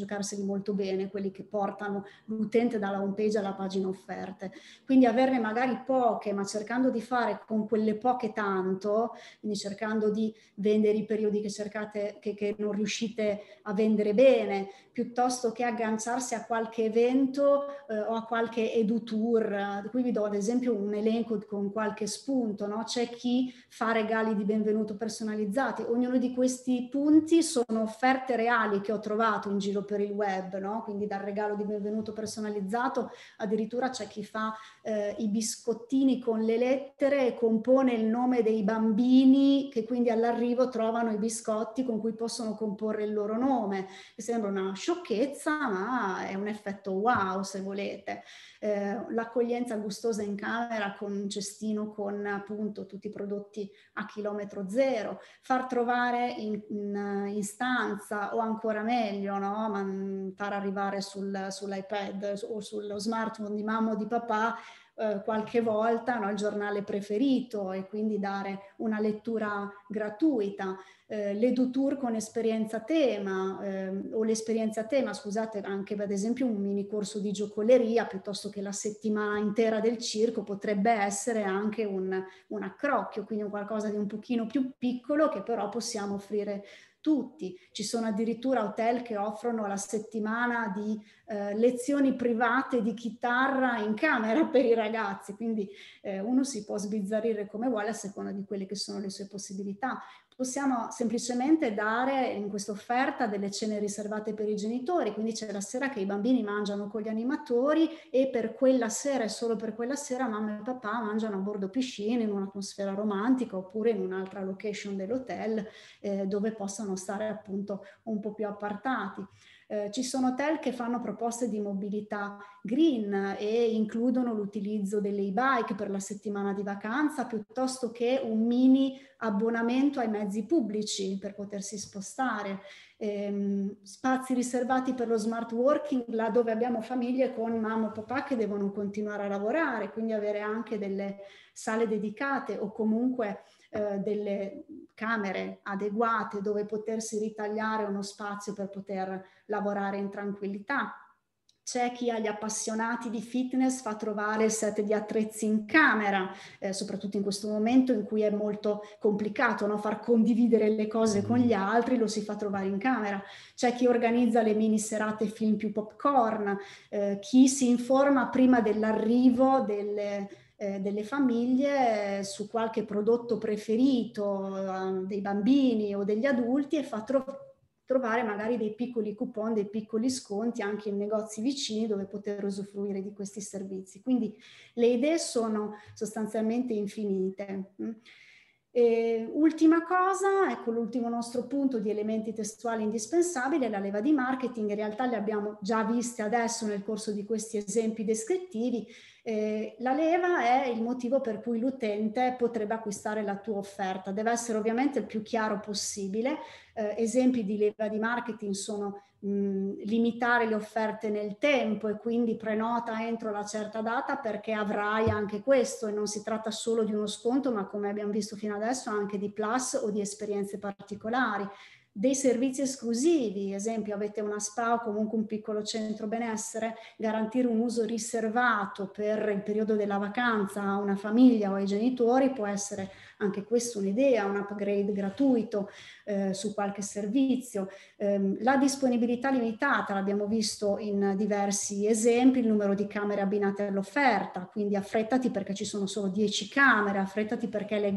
quelli che portano l'utente dalla home page alla pagina offerte. Quindi averne magari poche, ma cercando di fare con quelle poche tanto, quindi cercando di vendere i periodi che cercate, che non riuscite a vendere bene, piuttosto che agganciarsi a qualche evento o a qualche edu-tour. Qui vi do ad esempio un elenco con qualche spunto, no? C'è chi fa regali di benvenuto benvenuto personalizzati. Ognuno di questi punti sono offerte reali che ho trovato in giro per il web, no? Quindi dal regalo di benvenuto personalizzato, addirittura c'è chi fa i biscottini con le lettere e compone il nome dei bambini che quindi all'arrivo trovano i biscotti con cui possono comporre il loro nome. Mi sembra una sciocchezza, ma è un effetto wow, se volete. L'accoglienza gustosa in camera con un cestino con appunto tutti i prodotti a chilometro zero, far trovare in stanza, o ancora meglio, no? Far arrivare sull'iPad o sullo smartphone di mamma o di papà qualche volta, no, il giornale preferito, e quindi dare una lettura gratuita. L'EduTour con esperienza tema, o l'esperienza tema, scusate, anche ad esempio un mini corso di giocoleria piuttosto che la settimana intera del circo potrebbe essere anche un accrocchio, quindi qualcosa di un pochino più piccolo che però possiamo offrire tutti. Ci sono addirittura hotel che offrono la settimana di lezioni private di chitarra in camera per i ragazzi, quindi uno si può sbizzarrire come vuole a seconda di quelle che sono le sue possibilità. Possiamo semplicemente dare in questa offerta delle cene riservate per i genitori, quindi c'è la sera che i bambini mangiano con gli animatori e per quella sera e solo per quella sera mamma e papà mangiano a bordo piscina in un'atmosfera romantica oppure in un'altra location dell'hotel dove possano stare appunto un po' più appartati. Ci sono hotel che fanno proposte di mobilità green e includono l'utilizzo delle e-bike per la settimana di vacanza piuttosto che un mini abbonamento ai mezzi pubblici per potersi spostare. Spazi riservati per lo smart working là dove abbiamo famiglie con mamma o papà che devono continuare a lavorare, quindi avere anche delle sale dedicate o comunque delle camere adeguate dove potersi ritagliare uno spazio per poter lavorare in tranquillità. C'è chi agli appassionati di fitness fa trovare il set di attrezzi in camera, soprattutto in questo momento in cui è molto complicato, no? Far condividere le cose con gli altri, lo si fa trovare in camera. C'è chi organizza le mini serate film più popcorn, chi si informa prima dell'arrivo delle famiglie su qualche prodotto preferito dei bambini o degli adulti e fa trovare magari dei piccoli coupon, dei piccoli sconti anche in negozi vicini dove poter usufruire di questi servizi. Quindi le idee sono sostanzialmente infinite. E ultima cosa, ecco l'ultimo nostro punto di elementi testuali indispensabili è la leva di marketing. In realtà le abbiamo già viste adesso nel corso di questi esempi descrittivi. La leva è il motivo per cui l'utente potrebbe acquistare la tua offerta. Deve essere ovviamente il più chiaro possibile. Esempi di leva di marketing sono limitare le offerte nel tempo e quindi prenota entro la certa data perché avrai anche questo, e non si tratta solo di uno sconto ma come abbiamo visto fino adesso anche di plus o di esperienze particolari. Dei servizi esclusivi, esempio avete una spa o comunque un piccolo centro benessere, garantire un uso riservato per il periodo della vacanza a una famiglia o ai genitori può essere anche questa un'idea, un upgrade gratuito su qualche servizio. La disponibilità limitata, l'abbiamo visto in diversi esempi, il numero di camere abbinate all'offerta, quindi affrettati perché ci sono solo 10 camere, affrettati perché è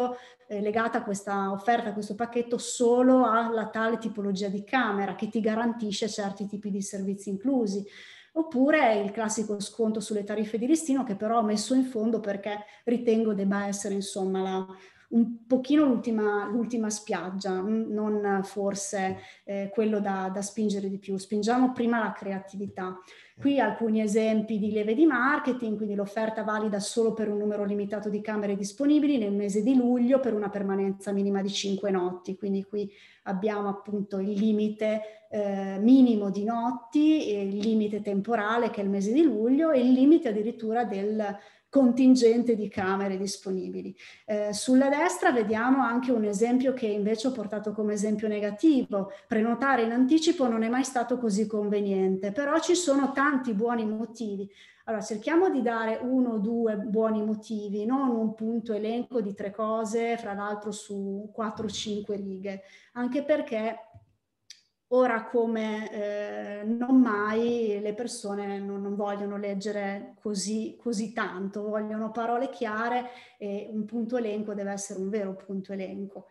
legata questa offerta, questo pacchetto solo alla tale tipologia di camera che ti garantisce certi tipi di servizi inclusi. Oppure il classico sconto sulle tariffe di listino che però ho messo in fondo perché ritengo debba essere insomma un pochino l'ultima spiaggia, non forse quello da spingere di più. Spingiamo prima la creatività. Qui alcuni esempi di leve di marketing, quindi l'offerta valida solo per un numero limitato di camere disponibili nel mese di luglio per una permanenza minima di 5 notti, quindi qui abbiamo appunto il limite minimo di notti, il limite temporale che è il mese di luglio e il limite addirittura del contingente di camere disponibili. Sulla destra vediamo anche un esempio che invece ho portato come esempio negativo. Prenotare in anticipo non è mai stato così conveniente, però ci sono tanti buoni motivi. Allora cerchiamo di dare 1 o 2 buoni motivi, non un punto elenco di 3 cose, fra l'altro su 4 o 5 righe, anche perché ora come non mai le persone non vogliono leggere così tanto, vogliono parole chiare e un punto elenco deve essere un vero punto elenco.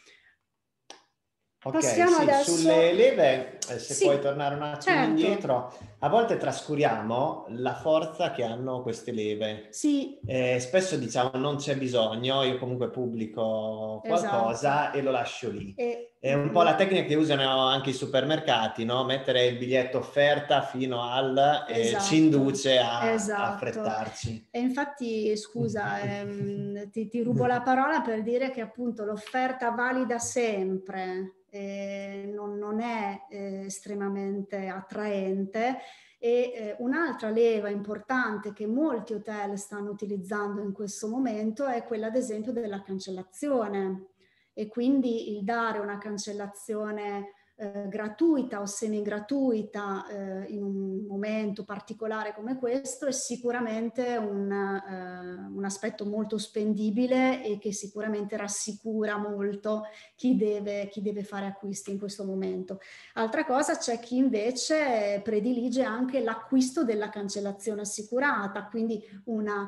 Ok, Passiamo sì, adesso... sulle leve, se Sì, puoi tornare un attimo certo. indietro, a volte trascuriamo la forza che hanno queste leve. Sì. Spesso diciamo non c'è bisogno, io comunque pubblico qualcosa e lo lascio lì. È un po' la tecnica che usano anche i supermercati, no? Mettere il biglietto offerta fino al... ci induce a affrettarci. E infatti, scusa, ti rubo la parola per dire che appunto l'offerta valida sempre non è estremamente attraente. E un'altra leva importante che molti hotel stanno utilizzando in questo momento è quella, ad esempio, della cancellazione. E quindi il dare una cancellazione gratuita o semi-gratuita in un momento particolare come questo è sicuramente un aspetto molto spendibile e che sicuramente rassicura molto chi deve fare acquisti in questo momento. Altra cosa, c'è chi invece predilige anche l'acquisto della cancellazione assicurata, quindi una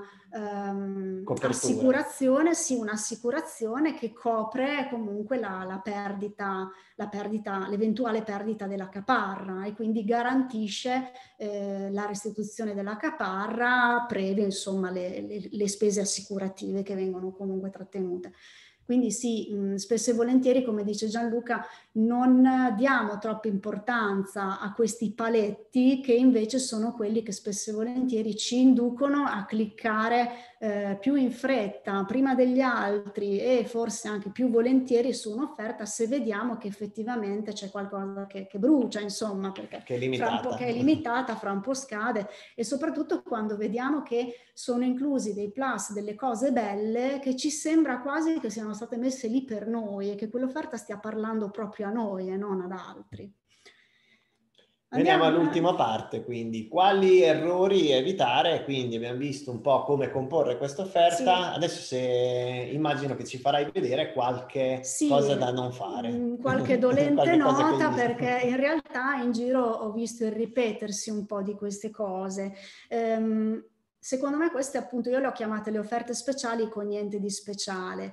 assicurazione, sì, un'assicurazione che copre comunque la perdita, l'eventuale perdita della caparra e quindi garantisce la restituzione della caparra previa insomma le spese assicurative che vengono comunque trattenute. Quindi sì, spesso e volentieri, come dice Gianluca, non diamo troppa importanza a questi paletti che invece sono quelli che spesso e volentieri ci inducono a cliccare più in fretta, prima degli altri e forse anche più volentieri su un'offerta se vediamo che effettivamente c'è qualcosa che brucia, insomma, perché che è limitata. che è limitata, fra un po' scade, e soprattutto quando vediamo che sono inclusi dei plus, delle cose belle che ci sembra quasi che siano state messe lì per noi e che quell'offerta stia parlando proprio a noi e non ad altri. Veniamo all'ultima parte, quindi quali errori evitare. Quindi abbiamo visto un po' come comporre questa offerta. Sì. Adesso immagino che ci farai vedere qualche cosa da non fare. Qualche dolente nota, perché in realtà in giro ho visto il ripetersi un po' di queste cose. Secondo me queste, appunto, io le ho chiamate le offerte speciali con niente di speciale.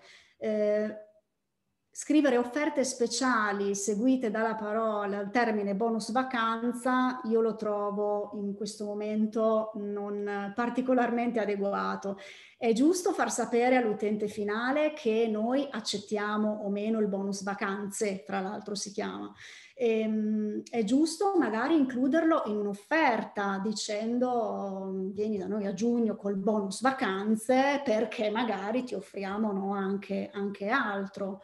Scrivere offerte speciali seguite dalla parola, al termine bonus vacanza, io lo trovo in questo momento non particolarmente adeguato. È giusto far sapere all'utente finale che noi accettiamo o meno il bonus vacanze, tra l'altro si chiama. È giusto magari includerlo in un'offerta dicendo vieni da noi a giugno col bonus vacanze perché magari ti offriamo, no, anche altro.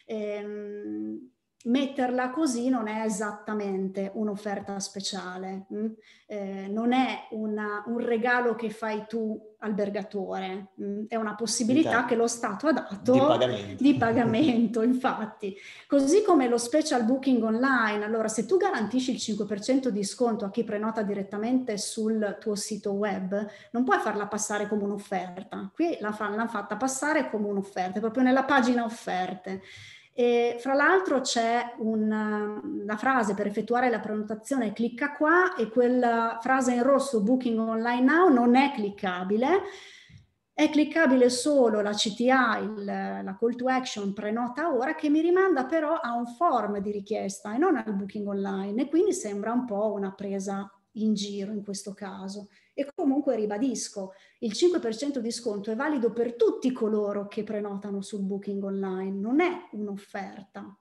Metterla così non è esattamente un'offerta speciale, non è un regalo che fai tu albergatore, è una possibilità che lo Stato ha dato di pagamento, infatti. Così come lo special booking online, allora se tu garantisci il 5% di sconto a chi prenota direttamente sul tuo sito web, non puoi farla passare come un'offerta, qui l'hanno fatta passare come un'offerta, proprio nella pagina offerte. E fra l'altro c'è una frase per effettuare la prenotazione, clicca qua, e quella frase in rosso booking online now non è cliccabile. È cliccabile solo la CTA, la call to action prenota ora, che mi rimanda però a un form di richiesta e non al booking online, e quindi sembra un po' una presa in giro in questo caso. E comunque ribadisco, il 5% di sconto è valido per tutti coloro che prenotano sul booking online, non è un'offerta.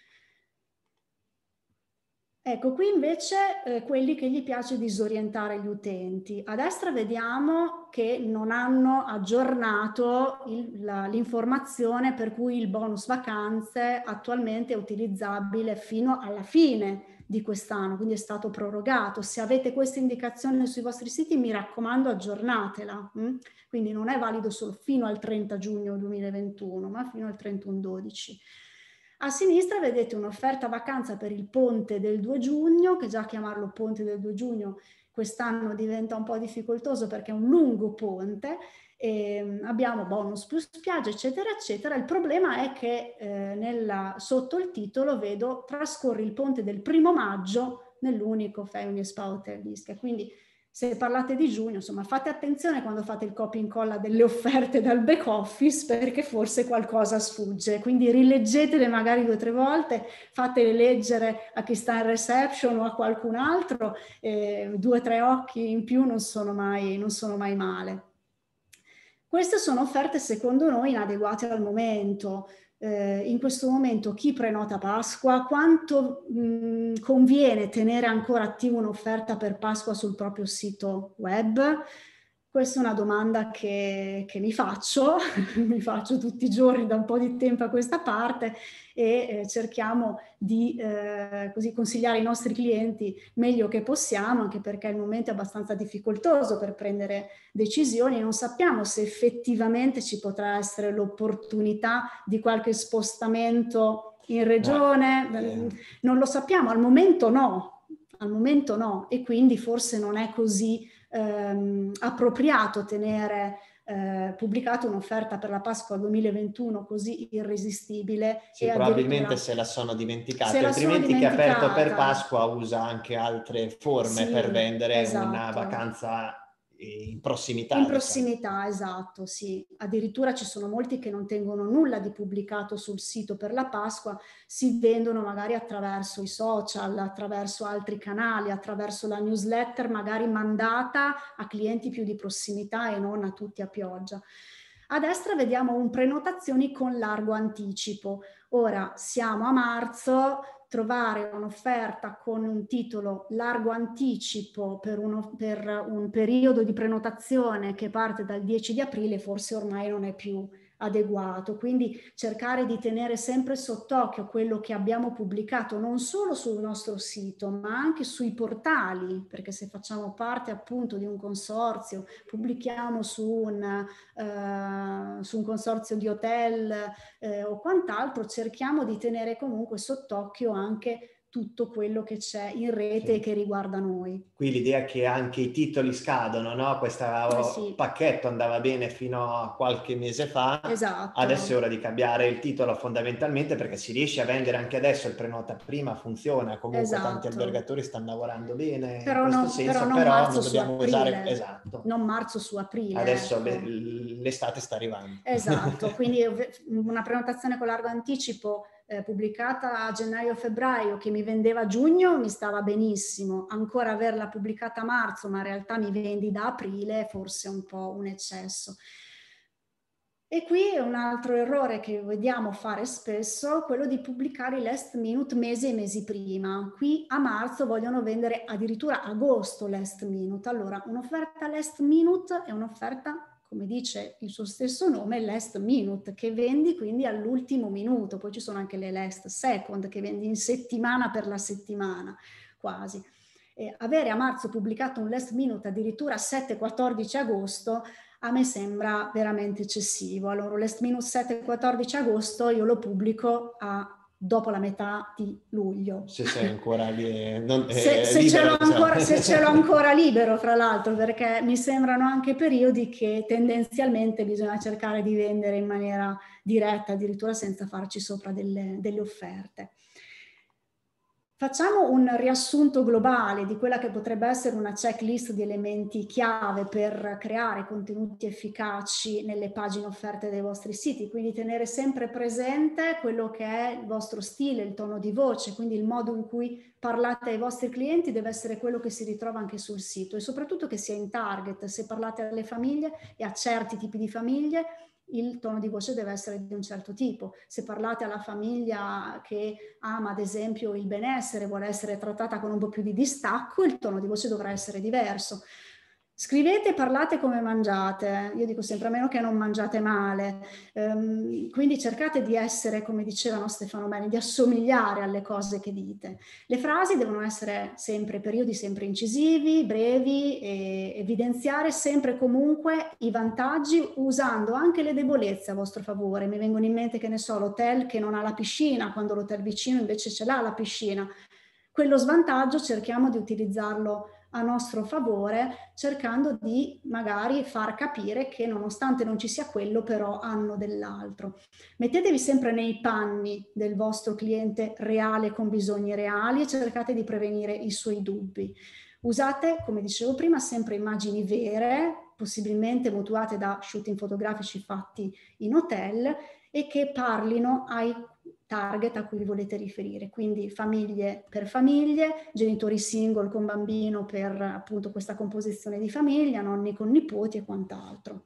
Ecco, qui invece quelli che gli piace disorientare gli utenti. A destra vediamo che non hanno aggiornato l'informazione per cui il bonus vacanze attualmente è utilizzabile fino alla fine di quest'anno, quindi è stato prorogato. Se avete questa indicazione sui vostri siti, mi raccomando, aggiornatela. Quindi non è valido solo fino al 30 giugno 2021, ma fino al 31/12. A sinistra vedete un'offerta vacanza per il ponte del 2 giugno, che già chiamarlo ponte del 2 giugno quest'anno diventa un po' difficoltoso perché è un lungo ponte, abbiamo bonus più spiaggia, eccetera, eccetera. Il problema è che sotto il titolo vedo trascorri il ponte del 1° maggio nell'unico Family Spa Hotel Ischia. Quindi se parlate di giugno, insomma, fate attenzione quando fate il copia e incolla delle offerte dal back office, perché forse qualcosa sfugge. Quindi rileggetele magari 2 o 3 volte, fatele leggere a chi sta in reception o a qualcun altro, 2 o 3 occhi in più non sono mai male. Queste sono offerte secondo noi inadeguate al momento. In questo momento chi prenota Pasqua, quanto conviene tenere ancora attiva un'offerta per Pasqua sul proprio sito web? Questa è una domanda che mi faccio, mi faccio tutti i giorni da un po' di tempo a questa parte, e cerchiamo di così consigliare ai nostri clienti meglio che possiamo, anche perché il momento è abbastanza difficoltoso per prendere decisioni. Non sappiamo se effettivamente ci potrà essere l'opportunità di qualche spostamento in regione, non lo sappiamo, al momento no, e quindi forse non è così appropriato tenere pubblicato un'offerta per la Pasqua 2021 così irresistibile. Sì, e probabilmente se la sono dimenticati, altrimenti chi è aperto per Pasqua usa anche altre forme per vendere una vacanza in prossimità. In prossimità, esatto, sì. Addirittura ci sono molti che non tengono nulla di pubblicato sul sito per la Pasqua, si vendono magari attraverso i social, attraverso altri canali, attraverso la newsletter magari mandata a clienti più di prossimità e non a tutti a pioggia. A destra vediamo un prenotazioni con largo anticipo. Ora siamo a marzo, trovare un'offerta con un titolo largo anticipo per un periodo di prenotazione che parte dal 10 di aprile forse ormai non è più adeguato, quindi cercare di tenere sempre sott'occhio quello che abbiamo pubblicato non solo sul nostro sito ma anche sui portali, perché se facciamo parte appunto di un consorzio, pubblichiamo su un consorzio di hotel o quant'altro, cerchiamo di tenere comunque sott'occhio anche tutto quello che c'è in rete e che riguarda noi. Qui l'idea è che anche i titoli scadono, no? Questo pacchetto andava bene fino a qualche mese fa, adesso è ora di cambiare il titolo fondamentalmente, perché si riesce a vendere anche adesso, il prenota prima funziona, comunque tanti albergatori stanno lavorando bene in questo senso, però non dobbiamo usare, non marzo su aprile. Adesso l'estate sta arrivando. Esatto, quindi una prenotazione con largo anticipo pubblicata a gennaio-febbraio che mi vendeva a giugno mi stava benissimo, ancora averla pubblicata a marzo ma in realtà mi vendi da aprile forse è un po' un eccesso. E qui è un altro errore che vediamo fare spesso, quello di pubblicare i last minute mesi e mesi prima. Qui a marzo vogliono vendere addirittura agosto last minute. Allora, un'offerta last minute è un'offerta, come dice il suo stesso nome, last minute, che vendi quindi all'ultimo minuto. Poi ci sono anche le last second, che vendi in settimana per la settimana, quasi. Avere a marzo pubblicato un last minute addirittura 7-14 agosto a me sembra veramente eccessivo. Allora, last minute 7-14 agosto io lo pubblico dopo la metà di luglio. Se sei ancora lì, se ce l'ho ancora libero, fra l'altro, perché mi sembrano anche periodi che tendenzialmente bisogna cercare di vendere in maniera diretta, addirittura senza farci sopra delle offerte. Facciamo un riassunto globale di quella che potrebbe essere una checklist di elementi chiave per creare contenuti efficaci nelle pagine offerte dei vostri siti, quindi tenere sempre presente quello che è il vostro stile, il tono di voce, quindi il modo in cui parlate ai vostri clienti deve essere quello che si ritrova anche sul sito e soprattutto che sia in target. Se parlate alle famiglie e a certi tipi di famiglie, il tono di voce deve essere di un certo tipo. Se parlate alla famiglia che ama ad esempio il benessere, vuole essere trattata con un po' più di distacco, il tono di voce dovrà essere diverso. Scrivete e parlate come mangiate, io dico sempre a meno che non mangiate male, quindi cercate di essere, come dicevano Stefano Beni, di assomigliare alle cose che dite. Le frasi devono essere sempre periodi sempre incisivi, brevi e evidenziare sempre comunque i vantaggi usando anche le debolezze a vostro favore. Mi vengono in mente, che ne so, l'hotel che non ha la piscina, quando l'hotel vicino invece ce l'ha la piscina. Quello svantaggio cerchiamo di utilizzarlo a nostro favore, cercando di magari far capire che nonostante non ci sia quello, però hanno dell'altro. Mettetevi sempre nei panni del vostro cliente reale con bisogni reali e cercate di prevenire i suoi dubbi. Usate, come dicevo prima, sempre immagini vere, possibilmente mutuate da shooting fotografici fatti in hotel e che parlino ai target a cui vi volete riferire, quindi famiglie per famiglie, genitori single con bambino per appunto questa composizione di famiglia, nonni con nipoti e quant'altro.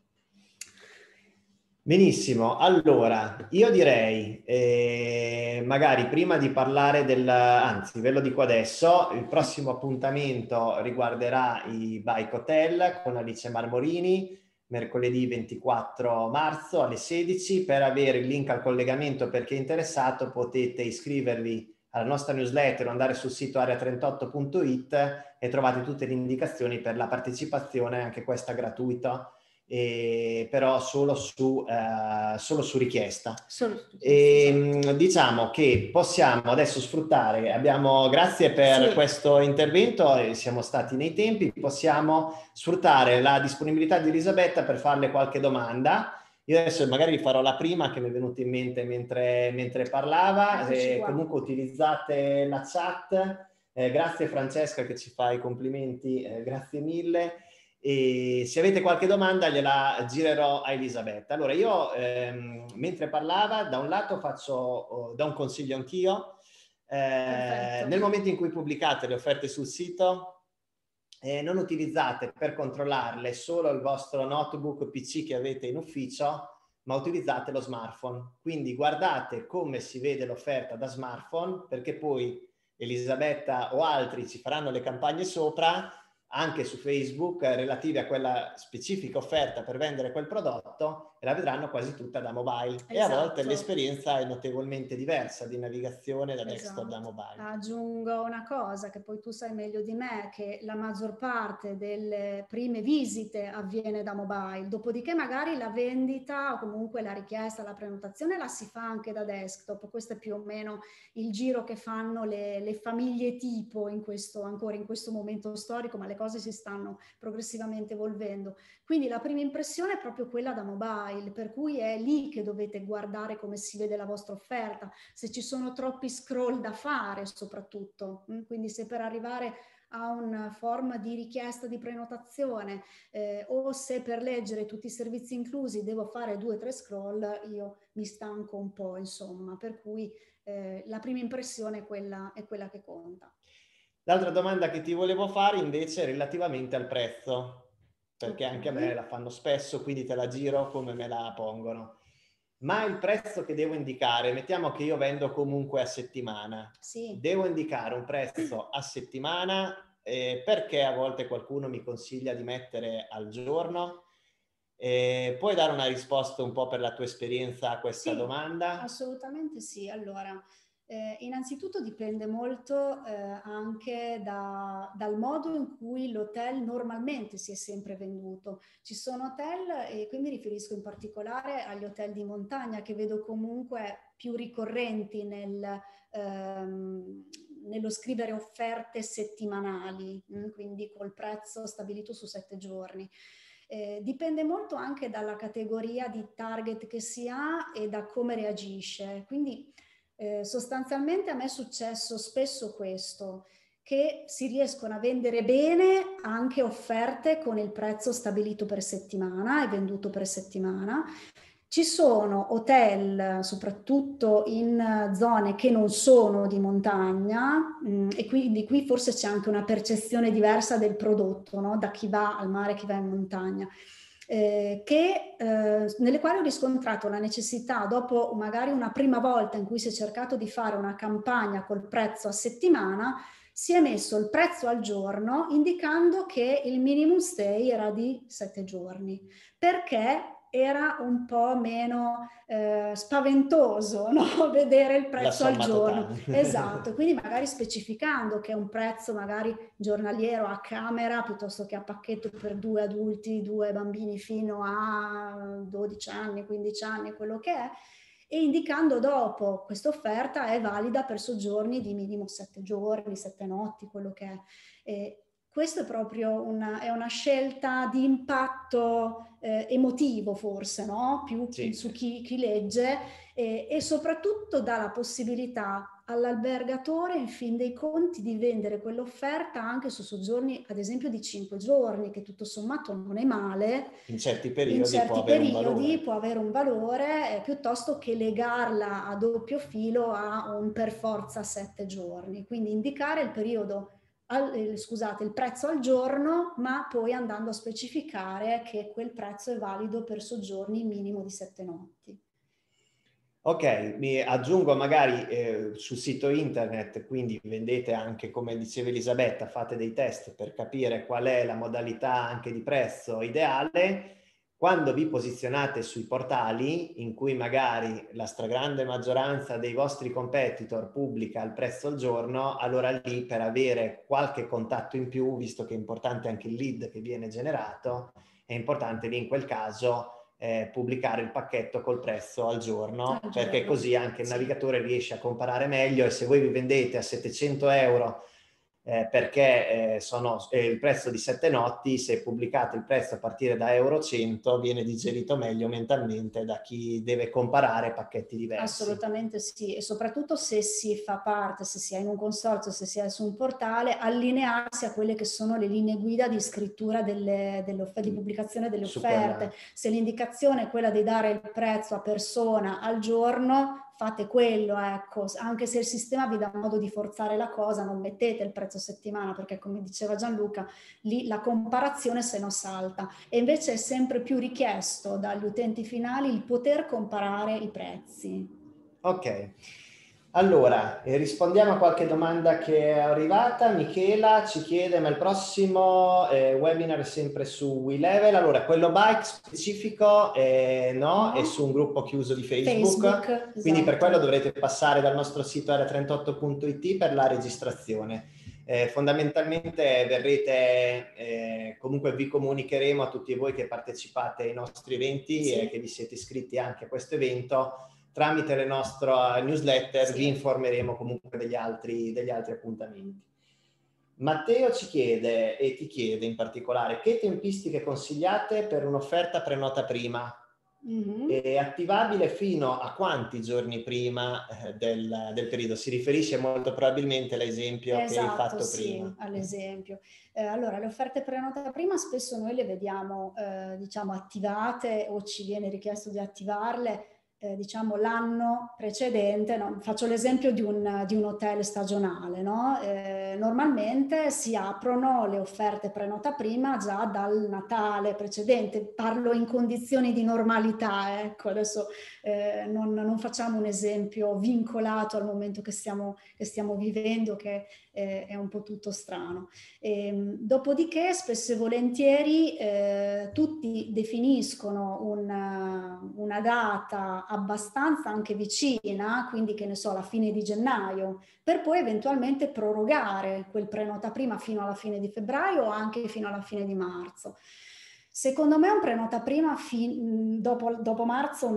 Benissimo, allora io direi magari prima di parlare anzi ve lo dico adesso, il prossimo appuntamento riguarderà i Bike Hotel con Alice Marmorini, mercoledì 24 marzo alle 16. Per avere il link al collegamento per chi è interessato potete iscrivervi alla nostra newsletter o andare sul sito area38.it e trovate tutte le indicazioni per la partecipazione, anche questa gratuita. Però solo su richiesta. Diciamo che possiamo adesso sfruttare, grazie per questo intervento, siamo stati nei tempi, possiamo sfruttare la disponibilità di Elisabetta per farle qualche domanda. Io adesso magari farò la prima che mi è venuta in mente mentre parlava, comunque utilizzate la chat, grazie Francesca che ci fa i complimenti, grazie mille. E se avete qualche domanda gliela girerò a Elisabetta. Allora io mentre parlava da un lato do un consiglio anch'io, nel momento in cui pubblicate le offerte sul sito non utilizzate per controllarle solo il vostro notebook o PC che avete in ufficio, ma utilizzate lo smartphone, quindi guardate come si vede l'offerta da smartphone, perché poi Elisabetta o altri ci faranno le campagne sopra anche su Facebook relative a quella specifica offerta per vendere quel prodotto e la vedranno quasi tutta da mobile. Esatto. E a volte l'esperienza è notevolmente diversa di navigazione da desktop da mobile. Aggiungo una cosa che poi tu sai meglio di me, che la maggior parte delle prime visite avviene da mobile, dopodiché magari la vendita o comunque la richiesta, la prenotazione la si fa anche da desktop. Questo è più o meno il giro che fanno le famiglie tipo ancora in questo momento storico, ma le cose si stanno progressivamente evolvendo. Quindi la prima impressione è proprio quella da mobile, per cui è lì che dovete guardare come si vede la vostra offerta, se ci sono troppi scroll da fare soprattutto, quindi se per arrivare a un form di richiesta di prenotazione o se per leggere tutti i servizi inclusi devo fare 2 o 3 scroll, io mi stanco un po', insomma, per cui la prima impressione è quella che conta. L'altra domanda che ti volevo fare invece è relativamente al prezzo, perché anche a me la fanno spesso, quindi te la giro come me la pongono. Ma il prezzo che devo indicare, mettiamo che io vendo comunque a settimana, devo indicare un prezzo a settimana perché a volte qualcuno mi consiglia di mettere al giorno. Puoi dare una risposta un po' per la tua esperienza a questa domanda? Assolutamente sì. Allora, innanzitutto dipende molto anche dal modo in cui l'hotel normalmente si è sempre venduto. Ci sono hotel, e qui mi riferisco in particolare agli hotel di montagna che vedo comunque più ricorrenti nello scrivere offerte settimanali, quindi col prezzo stabilito su 7 giorni. Dipende molto anche dalla categoria di target che si ha e da come reagisce. Quindi sostanzialmente a me è successo spesso questo, che si riescono a vendere bene anche offerte con il prezzo stabilito per settimana e venduto per settimana. Ci sono hotel, soprattutto in zone che non sono di montagna, e quindi qui forse c'è anche una percezione diversa del prodotto, no? Da chi va al mare e chi va in montagna. Nelle quali ho riscontrato la necessità, dopo magari una prima volta in cui si è cercato di fare una campagna col prezzo a settimana, si è messo il prezzo al giorno indicando che il minimum stay era di 7 giorni, perché era un po' meno spaventoso, no? Vedere il prezzo al giorno. Esatto, quindi magari specificando che è un prezzo magari giornaliero a camera piuttosto che a pacchetto per 2 adulti, 2 bambini fino a 12 anni, 15 anni, quello che è, e indicando dopo questa offerta è valida per soggiorni di minimo 7 giorni, 7 notti, quello che è. questo è proprio è una scelta di impatto emotivo forse, no? Più Sì. su chi legge e soprattutto dà la possibilità all'albergatore in fin dei conti di vendere quell'offerta anche su soggiorni ad esempio di 5 giorni, che tutto sommato non è male. In certi periodi può avere un valore. Può avere un valore piuttosto che legarla a doppio filo a un per forza 7 giorni. Quindi indicare il periodo, il prezzo al giorno, ma poi andando a specificare che quel prezzo è valido per soggiorni minimo di 7 notti. Ok, mi aggiungo magari sul sito internet, quindi vendete anche, come diceva Elisabetta, fate dei test per capire qual è la modalità anche di prezzo ideale. Quando vi posizionate sui portali in cui magari la stragrande maggioranza dei vostri competitor pubblica il prezzo al giorno, allora lì per avere qualche contatto in più, visto che è importante anche il lead che viene generato, è importante lì in quel caso pubblicare il pacchetto col prezzo al giorno, perché così anche il navigatore riesce a comparare meglio, e se voi vi vendete a 700 euro perché sono il prezzo di 7 notti, se pubblicate il prezzo a partire da euro 100 viene digerito meglio mentalmente da chi deve comparare pacchetti diversi. Assolutamente sì, e soprattutto se si fa parte, se si è in un consorzio, se si è su un portale, allinearsi a quelle che sono le linee guida di scrittura di pubblicazione delle offerte. Se l'indicazione è quella di dare il prezzo a persona al giorno, fate quello, ecco, anche se il sistema vi dà modo di forzare la cosa, non mettete il prezzo settimana, perché come diceva Gianluca, lì la comparazione se no salta, e invece è sempre più richiesto dagli utenti finali il poter comparare i prezzi. Ok, allora rispondiamo a qualche domanda che è arrivata. Michela ci chiede: ma il prossimo webinar è sempre su WeLevel? Allora, quello bike specifico no, è su un gruppo chiuso di Facebook, quindi per quello dovrete passare dal nostro sito r38.it per la registrazione. Fondamentalmente verrete, comunque vi comunicheremo a tutti voi che partecipate ai nostri eventi e che vi siete iscritti anche a questo evento. Tramite le nostre newsletter vi informeremo comunque degli altri appuntamenti. Matteo ci chiede, e ti chiede in particolare, che tempistiche consigliate per un'offerta prenota prima? È attivabile fino a quanti giorni prima del periodo? Si riferisce molto probabilmente all'esempio che hai fatto prima. All'esempio. Allora, le offerte prenota prima spesso noi le vediamo diciamo attivate, o ci viene richiesto di attivarle diciamo l'anno precedente, no? Faccio l'esempio di un hotel stagionale, no? Normalmente si aprono le offerte prenota prima già dal Natale precedente, parlo in condizioni di normalità, ecco, adesso non facciamo un esempio vincolato al momento che stiamo vivendo, che è un po' tutto strano. Dopodiché spesso e volentieri tutti definiscono una data abbastanza anche vicina, quindi che ne so, alla fine di gennaio, per poi eventualmente prorogare quel prenota prima fino alla fine di febbraio o anche fino alla fine di marzo. Secondo me un prenota prima dopo marzo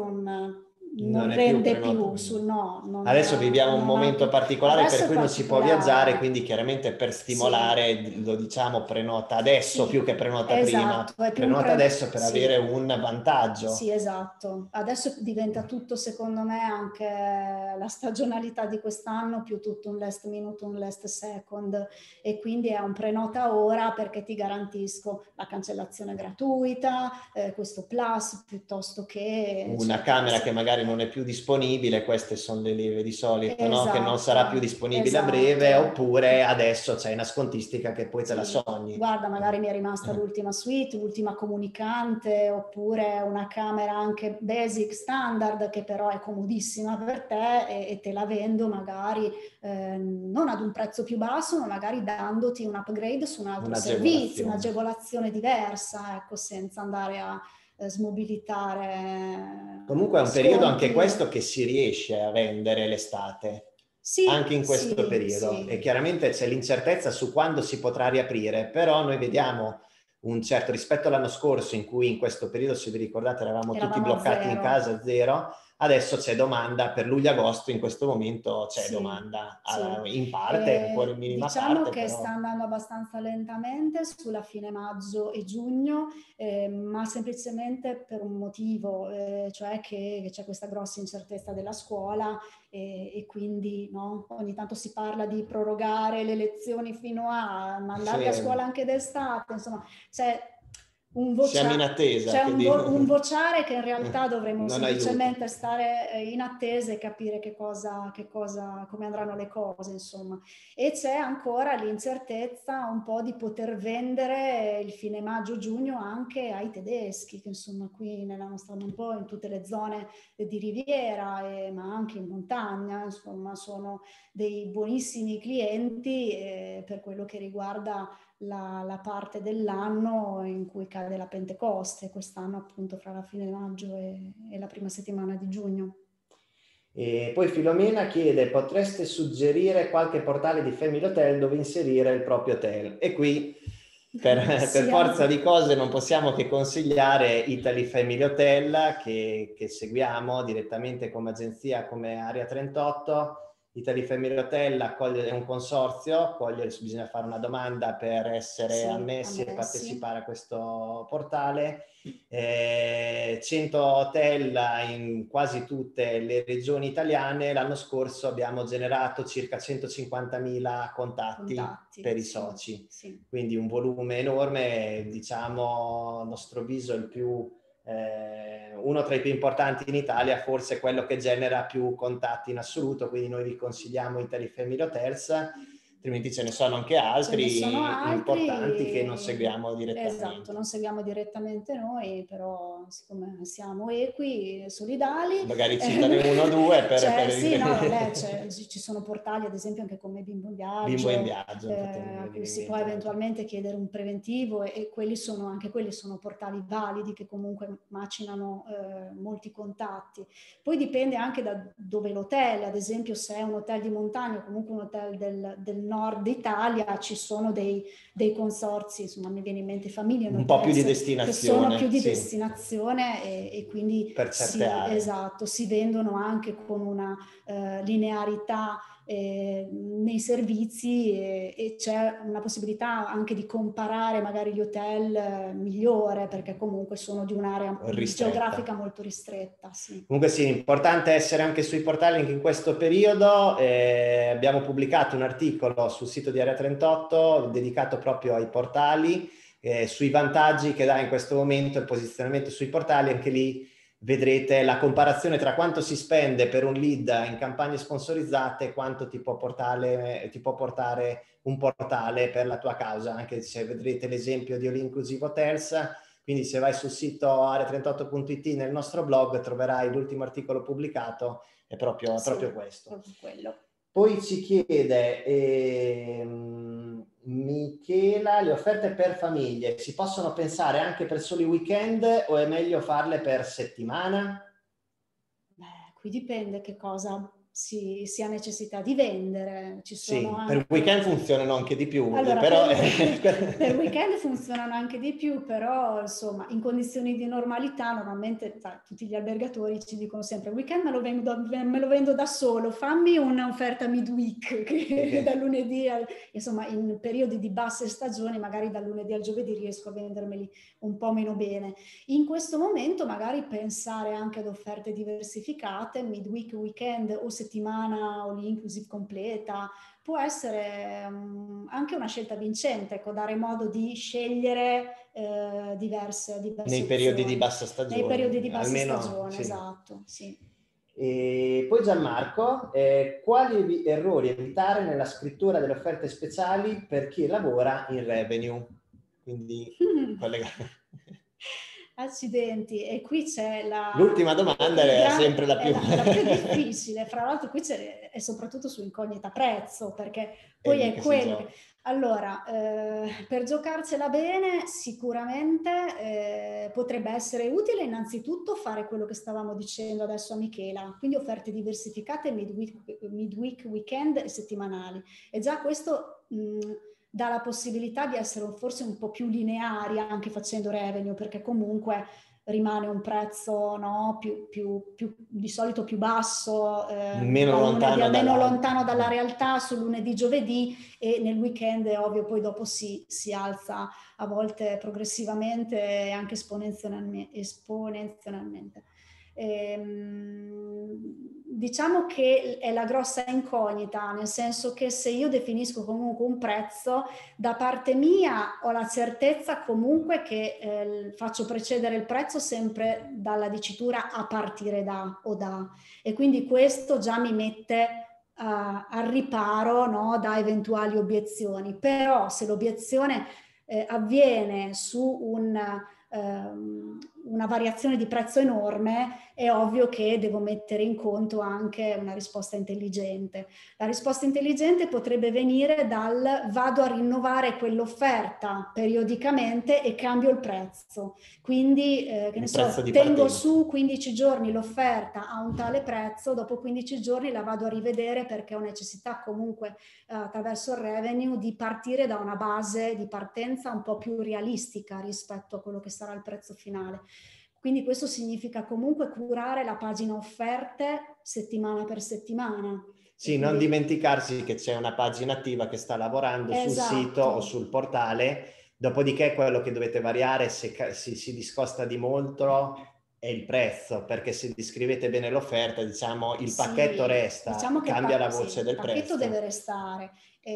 non rende più sul no. Adesso viviamo un momento particolare per cui non si può viaggiare, quindi chiaramente per stimolare, lo diciamo, prenota adesso più che prenota prima. Prenota adesso per avere un vantaggio. Sì, esatto. Adesso diventa tutto, secondo me, anche la stagionalità di quest'anno, più tutto un last minute, un last second, e quindi è un prenota ora perché ti garantisco la cancellazione gratuita, questo plus, piuttosto che una camera che magari non è più disponibile. Queste sono le leve di solito, no? Che non sarà più disponibile a breve, oppure adesso c'è una scontistica che poi te la sogni. Guarda, magari mi è rimasta l'ultima suite, l'ultima comunicante, oppure una camera anche basic standard che però è comodissima per te e te la vendo magari non ad un prezzo più basso, ma magari dandoti un upgrade su un altro servizio, un'agevolazione diversa, ecco, senza andare a smobilitare. Comunque è un periodo anche questo che si riesce a vendere l'estate, anche in questo periodo, e chiaramente c'è l'incertezza su quando si potrà riaprire, però noi vediamo un certo rispetto all'anno scorso in cui in questo periodo, se vi ricordate, eravamo tutti bloccati in casa, zero. Adesso c'è domanda per luglio-agosto, in questo momento c'è Sì, domanda sì. in parte, pure in minima Diciamo parte, che però... sta andando abbastanza lentamente sulla fine maggio e giugno, ma semplicemente per un motivo, cioè che c'è questa grossa incertezza della scuola e quindi no, ogni tanto si parla di prorogare le lezioni fino a mandarli a scuola anche d'estate, insomma, c'è Siamo in attesa. un vociare che in realtà dovremmo non semplicemente aiuta. stare in attesa e capire come andranno le cose, insomma. E c'è ancora l'incertezza un po' di poter vendere il fine maggio-giugno anche ai tedeschi, che insomma qui nella nostra, un po' in tutte le zone di riviera, ma anche in montagna, insomma, sono dei buonissimi clienti per quello che riguarda la parte dell'anno in cui cade la Pentecoste, quest'anno appunto fra la fine maggio e la prima settimana di giugno. E poi Filomena chiede: potreste suggerire qualche portale di Family Hotel dove inserire il proprio hotel? E qui per forza di cose non possiamo che consigliare Italy Family Hotel che seguiamo direttamente come agenzia, come Area 38. Italy Family Hotel è un consorzio, bisogna fare una domanda per essere ammessi e partecipare a questo portale. 100 hotel in quasi tutte le regioni italiane. L'anno scorso abbiamo generato circa 150.000 contatti per i soci, quindi un volume enorme, diciamo a nostro avviso uno tra i più importanti in Italia, forse quello che genera più contatti in assoluto, quindi noi vi consigliamo Italy Family Hotels, altrimenti ce ne sono anche altri importanti che non seguiamo direttamente. Esatto, non seguiamo direttamente noi, però siccome siamo equi, solidali... Magari citare uno o due Sì, no, vabbè, ci sono portali, ad esempio, anche come Bimbo in Viaggio, a cui si può eventualmente chiedere un preventivo e anche quelli sono portali validi che comunque macinano molti contatti. Poi dipende anche da dove l'hotel, ad esempio se è un hotel di montagna o comunque un hotel del nord Italia, ci sono dei consorzi, insomma mi viene in mente Famiglia un po' più di destinazione, che sono più di destinazione e quindi per certe aree. Esatto, si vendono anche con una linearità nei servizi e c'è una possibilità anche di comparare magari gli hotel migliore perché comunque sono di un'area geografica molto ristretta. Sì. Comunque sì, è importante essere anche sui portali anche in questo periodo. Abbiamo pubblicato un articolo sul sito di Area 38 dedicato proprio ai portali, sui vantaggi che dà in questo momento il posizionamento sui portali. Anche lì vedrete la comparazione tra quanto si spende per un lead in campagne sponsorizzate e quanto ti può portare un portale per la tua causa, anche se vedrete l'esempio di All Inclusive Hotels. Quindi se vai sul sito area38.it nel nostro blog troverai l'ultimo articolo pubblicato, è proprio questo. Proprio quello. Poi ci chiede Michela, le offerte per famiglie si possono pensare anche per soli weekend o è meglio farle per settimana? Qui dipende che cosa si ha necessità di vendere. Ci sono anche... per weekend funzionano anche di più. Allora, però... per weekend funzionano anche di più, però insomma in condizioni di normalità normalmente tutti gli albergatori ci dicono sempre: weekend me lo vendo da solo, fammi un'offerta midweek che da lunedì insomma in periodi di basse stagioni magari dal lunedì al giovedì riesco a vendermeli un po' meno bene. In questo momento magari pensare anche ad offerte diversificate, midweek, weekend o settimana all inclusive completa, può essere anche una scelta vincente, ecco, dare modo di scegliere diverse nei periodi di bassa stagione. Nei periodi di bassa stagione, sì. Esatto, sì. E poi Gianmarco, quali errori evitare nella scrittura delle offerte speciali per chi lavora in revenue? Quindi Accidenti, e qui c'è l'ultima domanda è sempre la più difficile, fra l'altro qui è soprattutto su incognita prezzo, perché poi è quello che... Allora, per giocarcela bene sicuramente potrebbe essere utile innanzitutto fare quello che stavamo dicendo adesso a Michela, quindi offerte diversificate midweek, weekend e settimanali, e già questo dà la possibilità di essere forse un po' più lineari anche facendo revenue, perché comunque rimane un prezzo, no, di solito più basso, meno lontano dalla realtà sul lunedì, giovedì, e nel weekend è ovvio poi dopo si alza a volte progressivamente e anche esponenzialmente. Diciamo che è la grossa incognita, nel senso che se io definisco comunque un prezzo, da parte mia ho la certezza comunque che faccio precedere il prezzo sempre dalla dicitura a partire da o da, e quindi questo già mi mette al riparo, no, da eventuali obiezioni. Però se l'obiezione avviene su una variazione di prezzo enorme, è ovvio che devo mettere in conto anche una risposta intelligente. La risposta intelligente potrebbe venire dal vado a rinnovare quell'offerta periodicamente e cambio il prezzo. Quindi, che ne so, tengo su 15 giorni l'offerta a un tale prezzo, dopo 15 giorni la vado a rivedere perché ho necessità comunque attraverso il revenue di partire da una base di partenza un po' più realistica rispetto a quello che sarà il prezzo finale. Quindi questo significa comunque curare la pagina offerte settimana per settimana. Sì, non dimenticarsi che c'è una pagina attiva che sta lavorando sul sito o sul portale, dopodiché quello che dovete variare, se si discosta di molto, è il prezzo, perché se descrivete bene l'offerta, diciamo, il pacchetto resta, diciamo che cambia la voce del prezzo. Il pacchetto deve restare.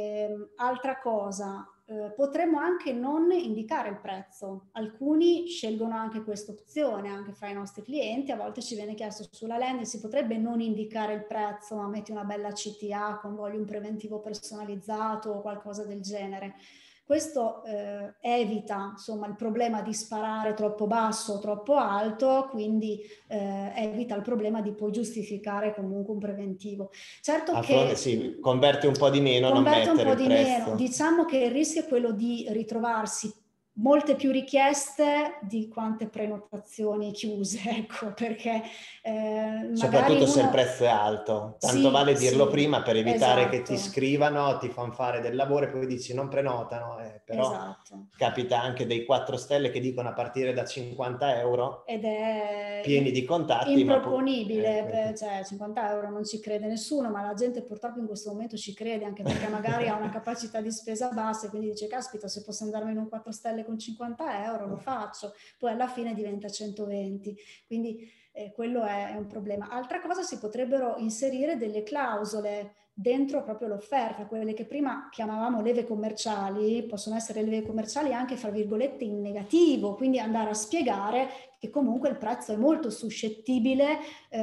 Altra cosa, potremmo anche non indicare il prezzo. Alcuni scelgono anche questa opzione, anche fra i nostri clienti. A volte ci viene chiesto sulla landing, si potrebbe non indicare il prezzo, ma metti una bella CTA con voglio un preventivo personalizzato o qualcosa del genere. Questo evita, insomma, il problema di sparare troppo basso o troppo alto, quindi evita il problema di poi giustificare comunque un preventivo. Certo che sì, converte un po' di meno, non mettere il prezzo. Diciamo che il rischio è quello di ritrovarsi molte più richieste di quante prenotazioni chiuse, ecco, perché soprattutto se il prezzo è alto, tanto vale dirlo prima per evitare che ti scrivano, ti fanno fare del lavoro e poi dici non prenotano, però capita anche dei 4 stelle che dicono a partire da 50 euro ed è pieni di contatti, improponibile, cioè 50 euro non ci crede nessuno, ma la gente purtroppo in questo momento ci crede, anche perché magari ha una capacità di spesa bassa e quindi dice caspita, se posso andarmi in un 4 stelle con 50 euro lo faccio, poi alla fine diventa 120, quindi quello è un problema. Altra cosa, si potrebbero inserire delle clausole dentro proprio l'offerta, quelle che prima chiamavamo leve commerciali, possono essere leve commerciali anche fra virgolette in negativo, quindi andare a spiegare che comunque il prezzo è molto suscettibile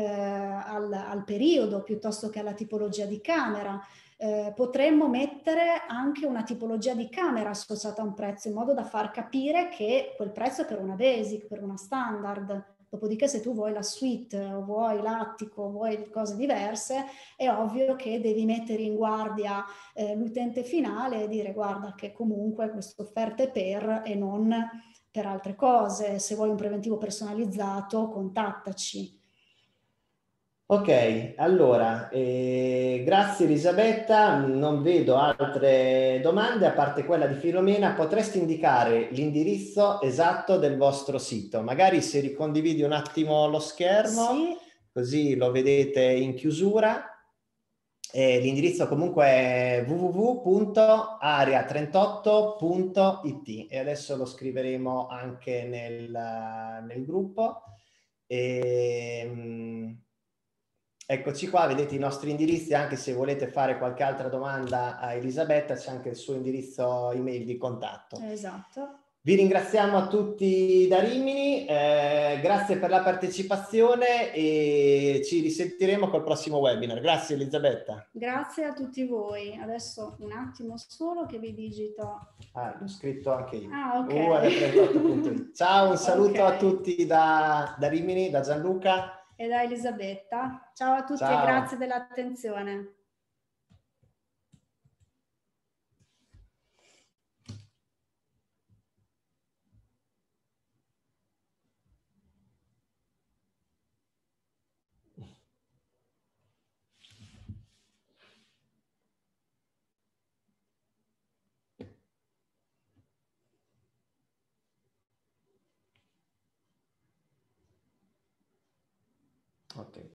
al periodo piuttosto che alla tipologia di camera. Potremmo mettere anche una tipologia di camera associata a un prezzo, in modo da far capire che quel prezzo è per una basic, per una standard. Dopodiché se tu vuoi la suite o vuoi l'attico o vuoi cose diverse, è ovvio che devi mettere in guardia l'utente finale e dire guarda che comunque questa offerta è per e non per altre cose. Se vuoi un preventivo personalizzato, contattaci. Ok, allora, grazie Elisabetta, non vedo altre domande a parte quella di Filomena. Potresti indicare l'indirizzo esatto del vostro sito? Magari se ricondividi un attimo lo schermo, così lo vedete in chiusura. L'indirizzo comunque è www.area38.it e adesso lo scriveremo anche nel gruppo. Eccoci qua, vedete i nostri indirizzi, anche se volete fare qualche altra domanda a Elisabetta c'è anche il suo indirizzo email di contatto. Esatto. Vi ringraziamo a tutti da Rimini, grazie per la partecipazione e ci risentiremo col prossimo webinar. Grazie Elisabetta. Grazie a tutti voi. Adesso un attimo solo che vi digito. L'ho scritto anche io. Ok. Ciao, un saluto a tutti da Rimini, da Gianluca. E da Elisabetta. Ciao a tutti. Ciao. E grazie dell'attenzione. Ok.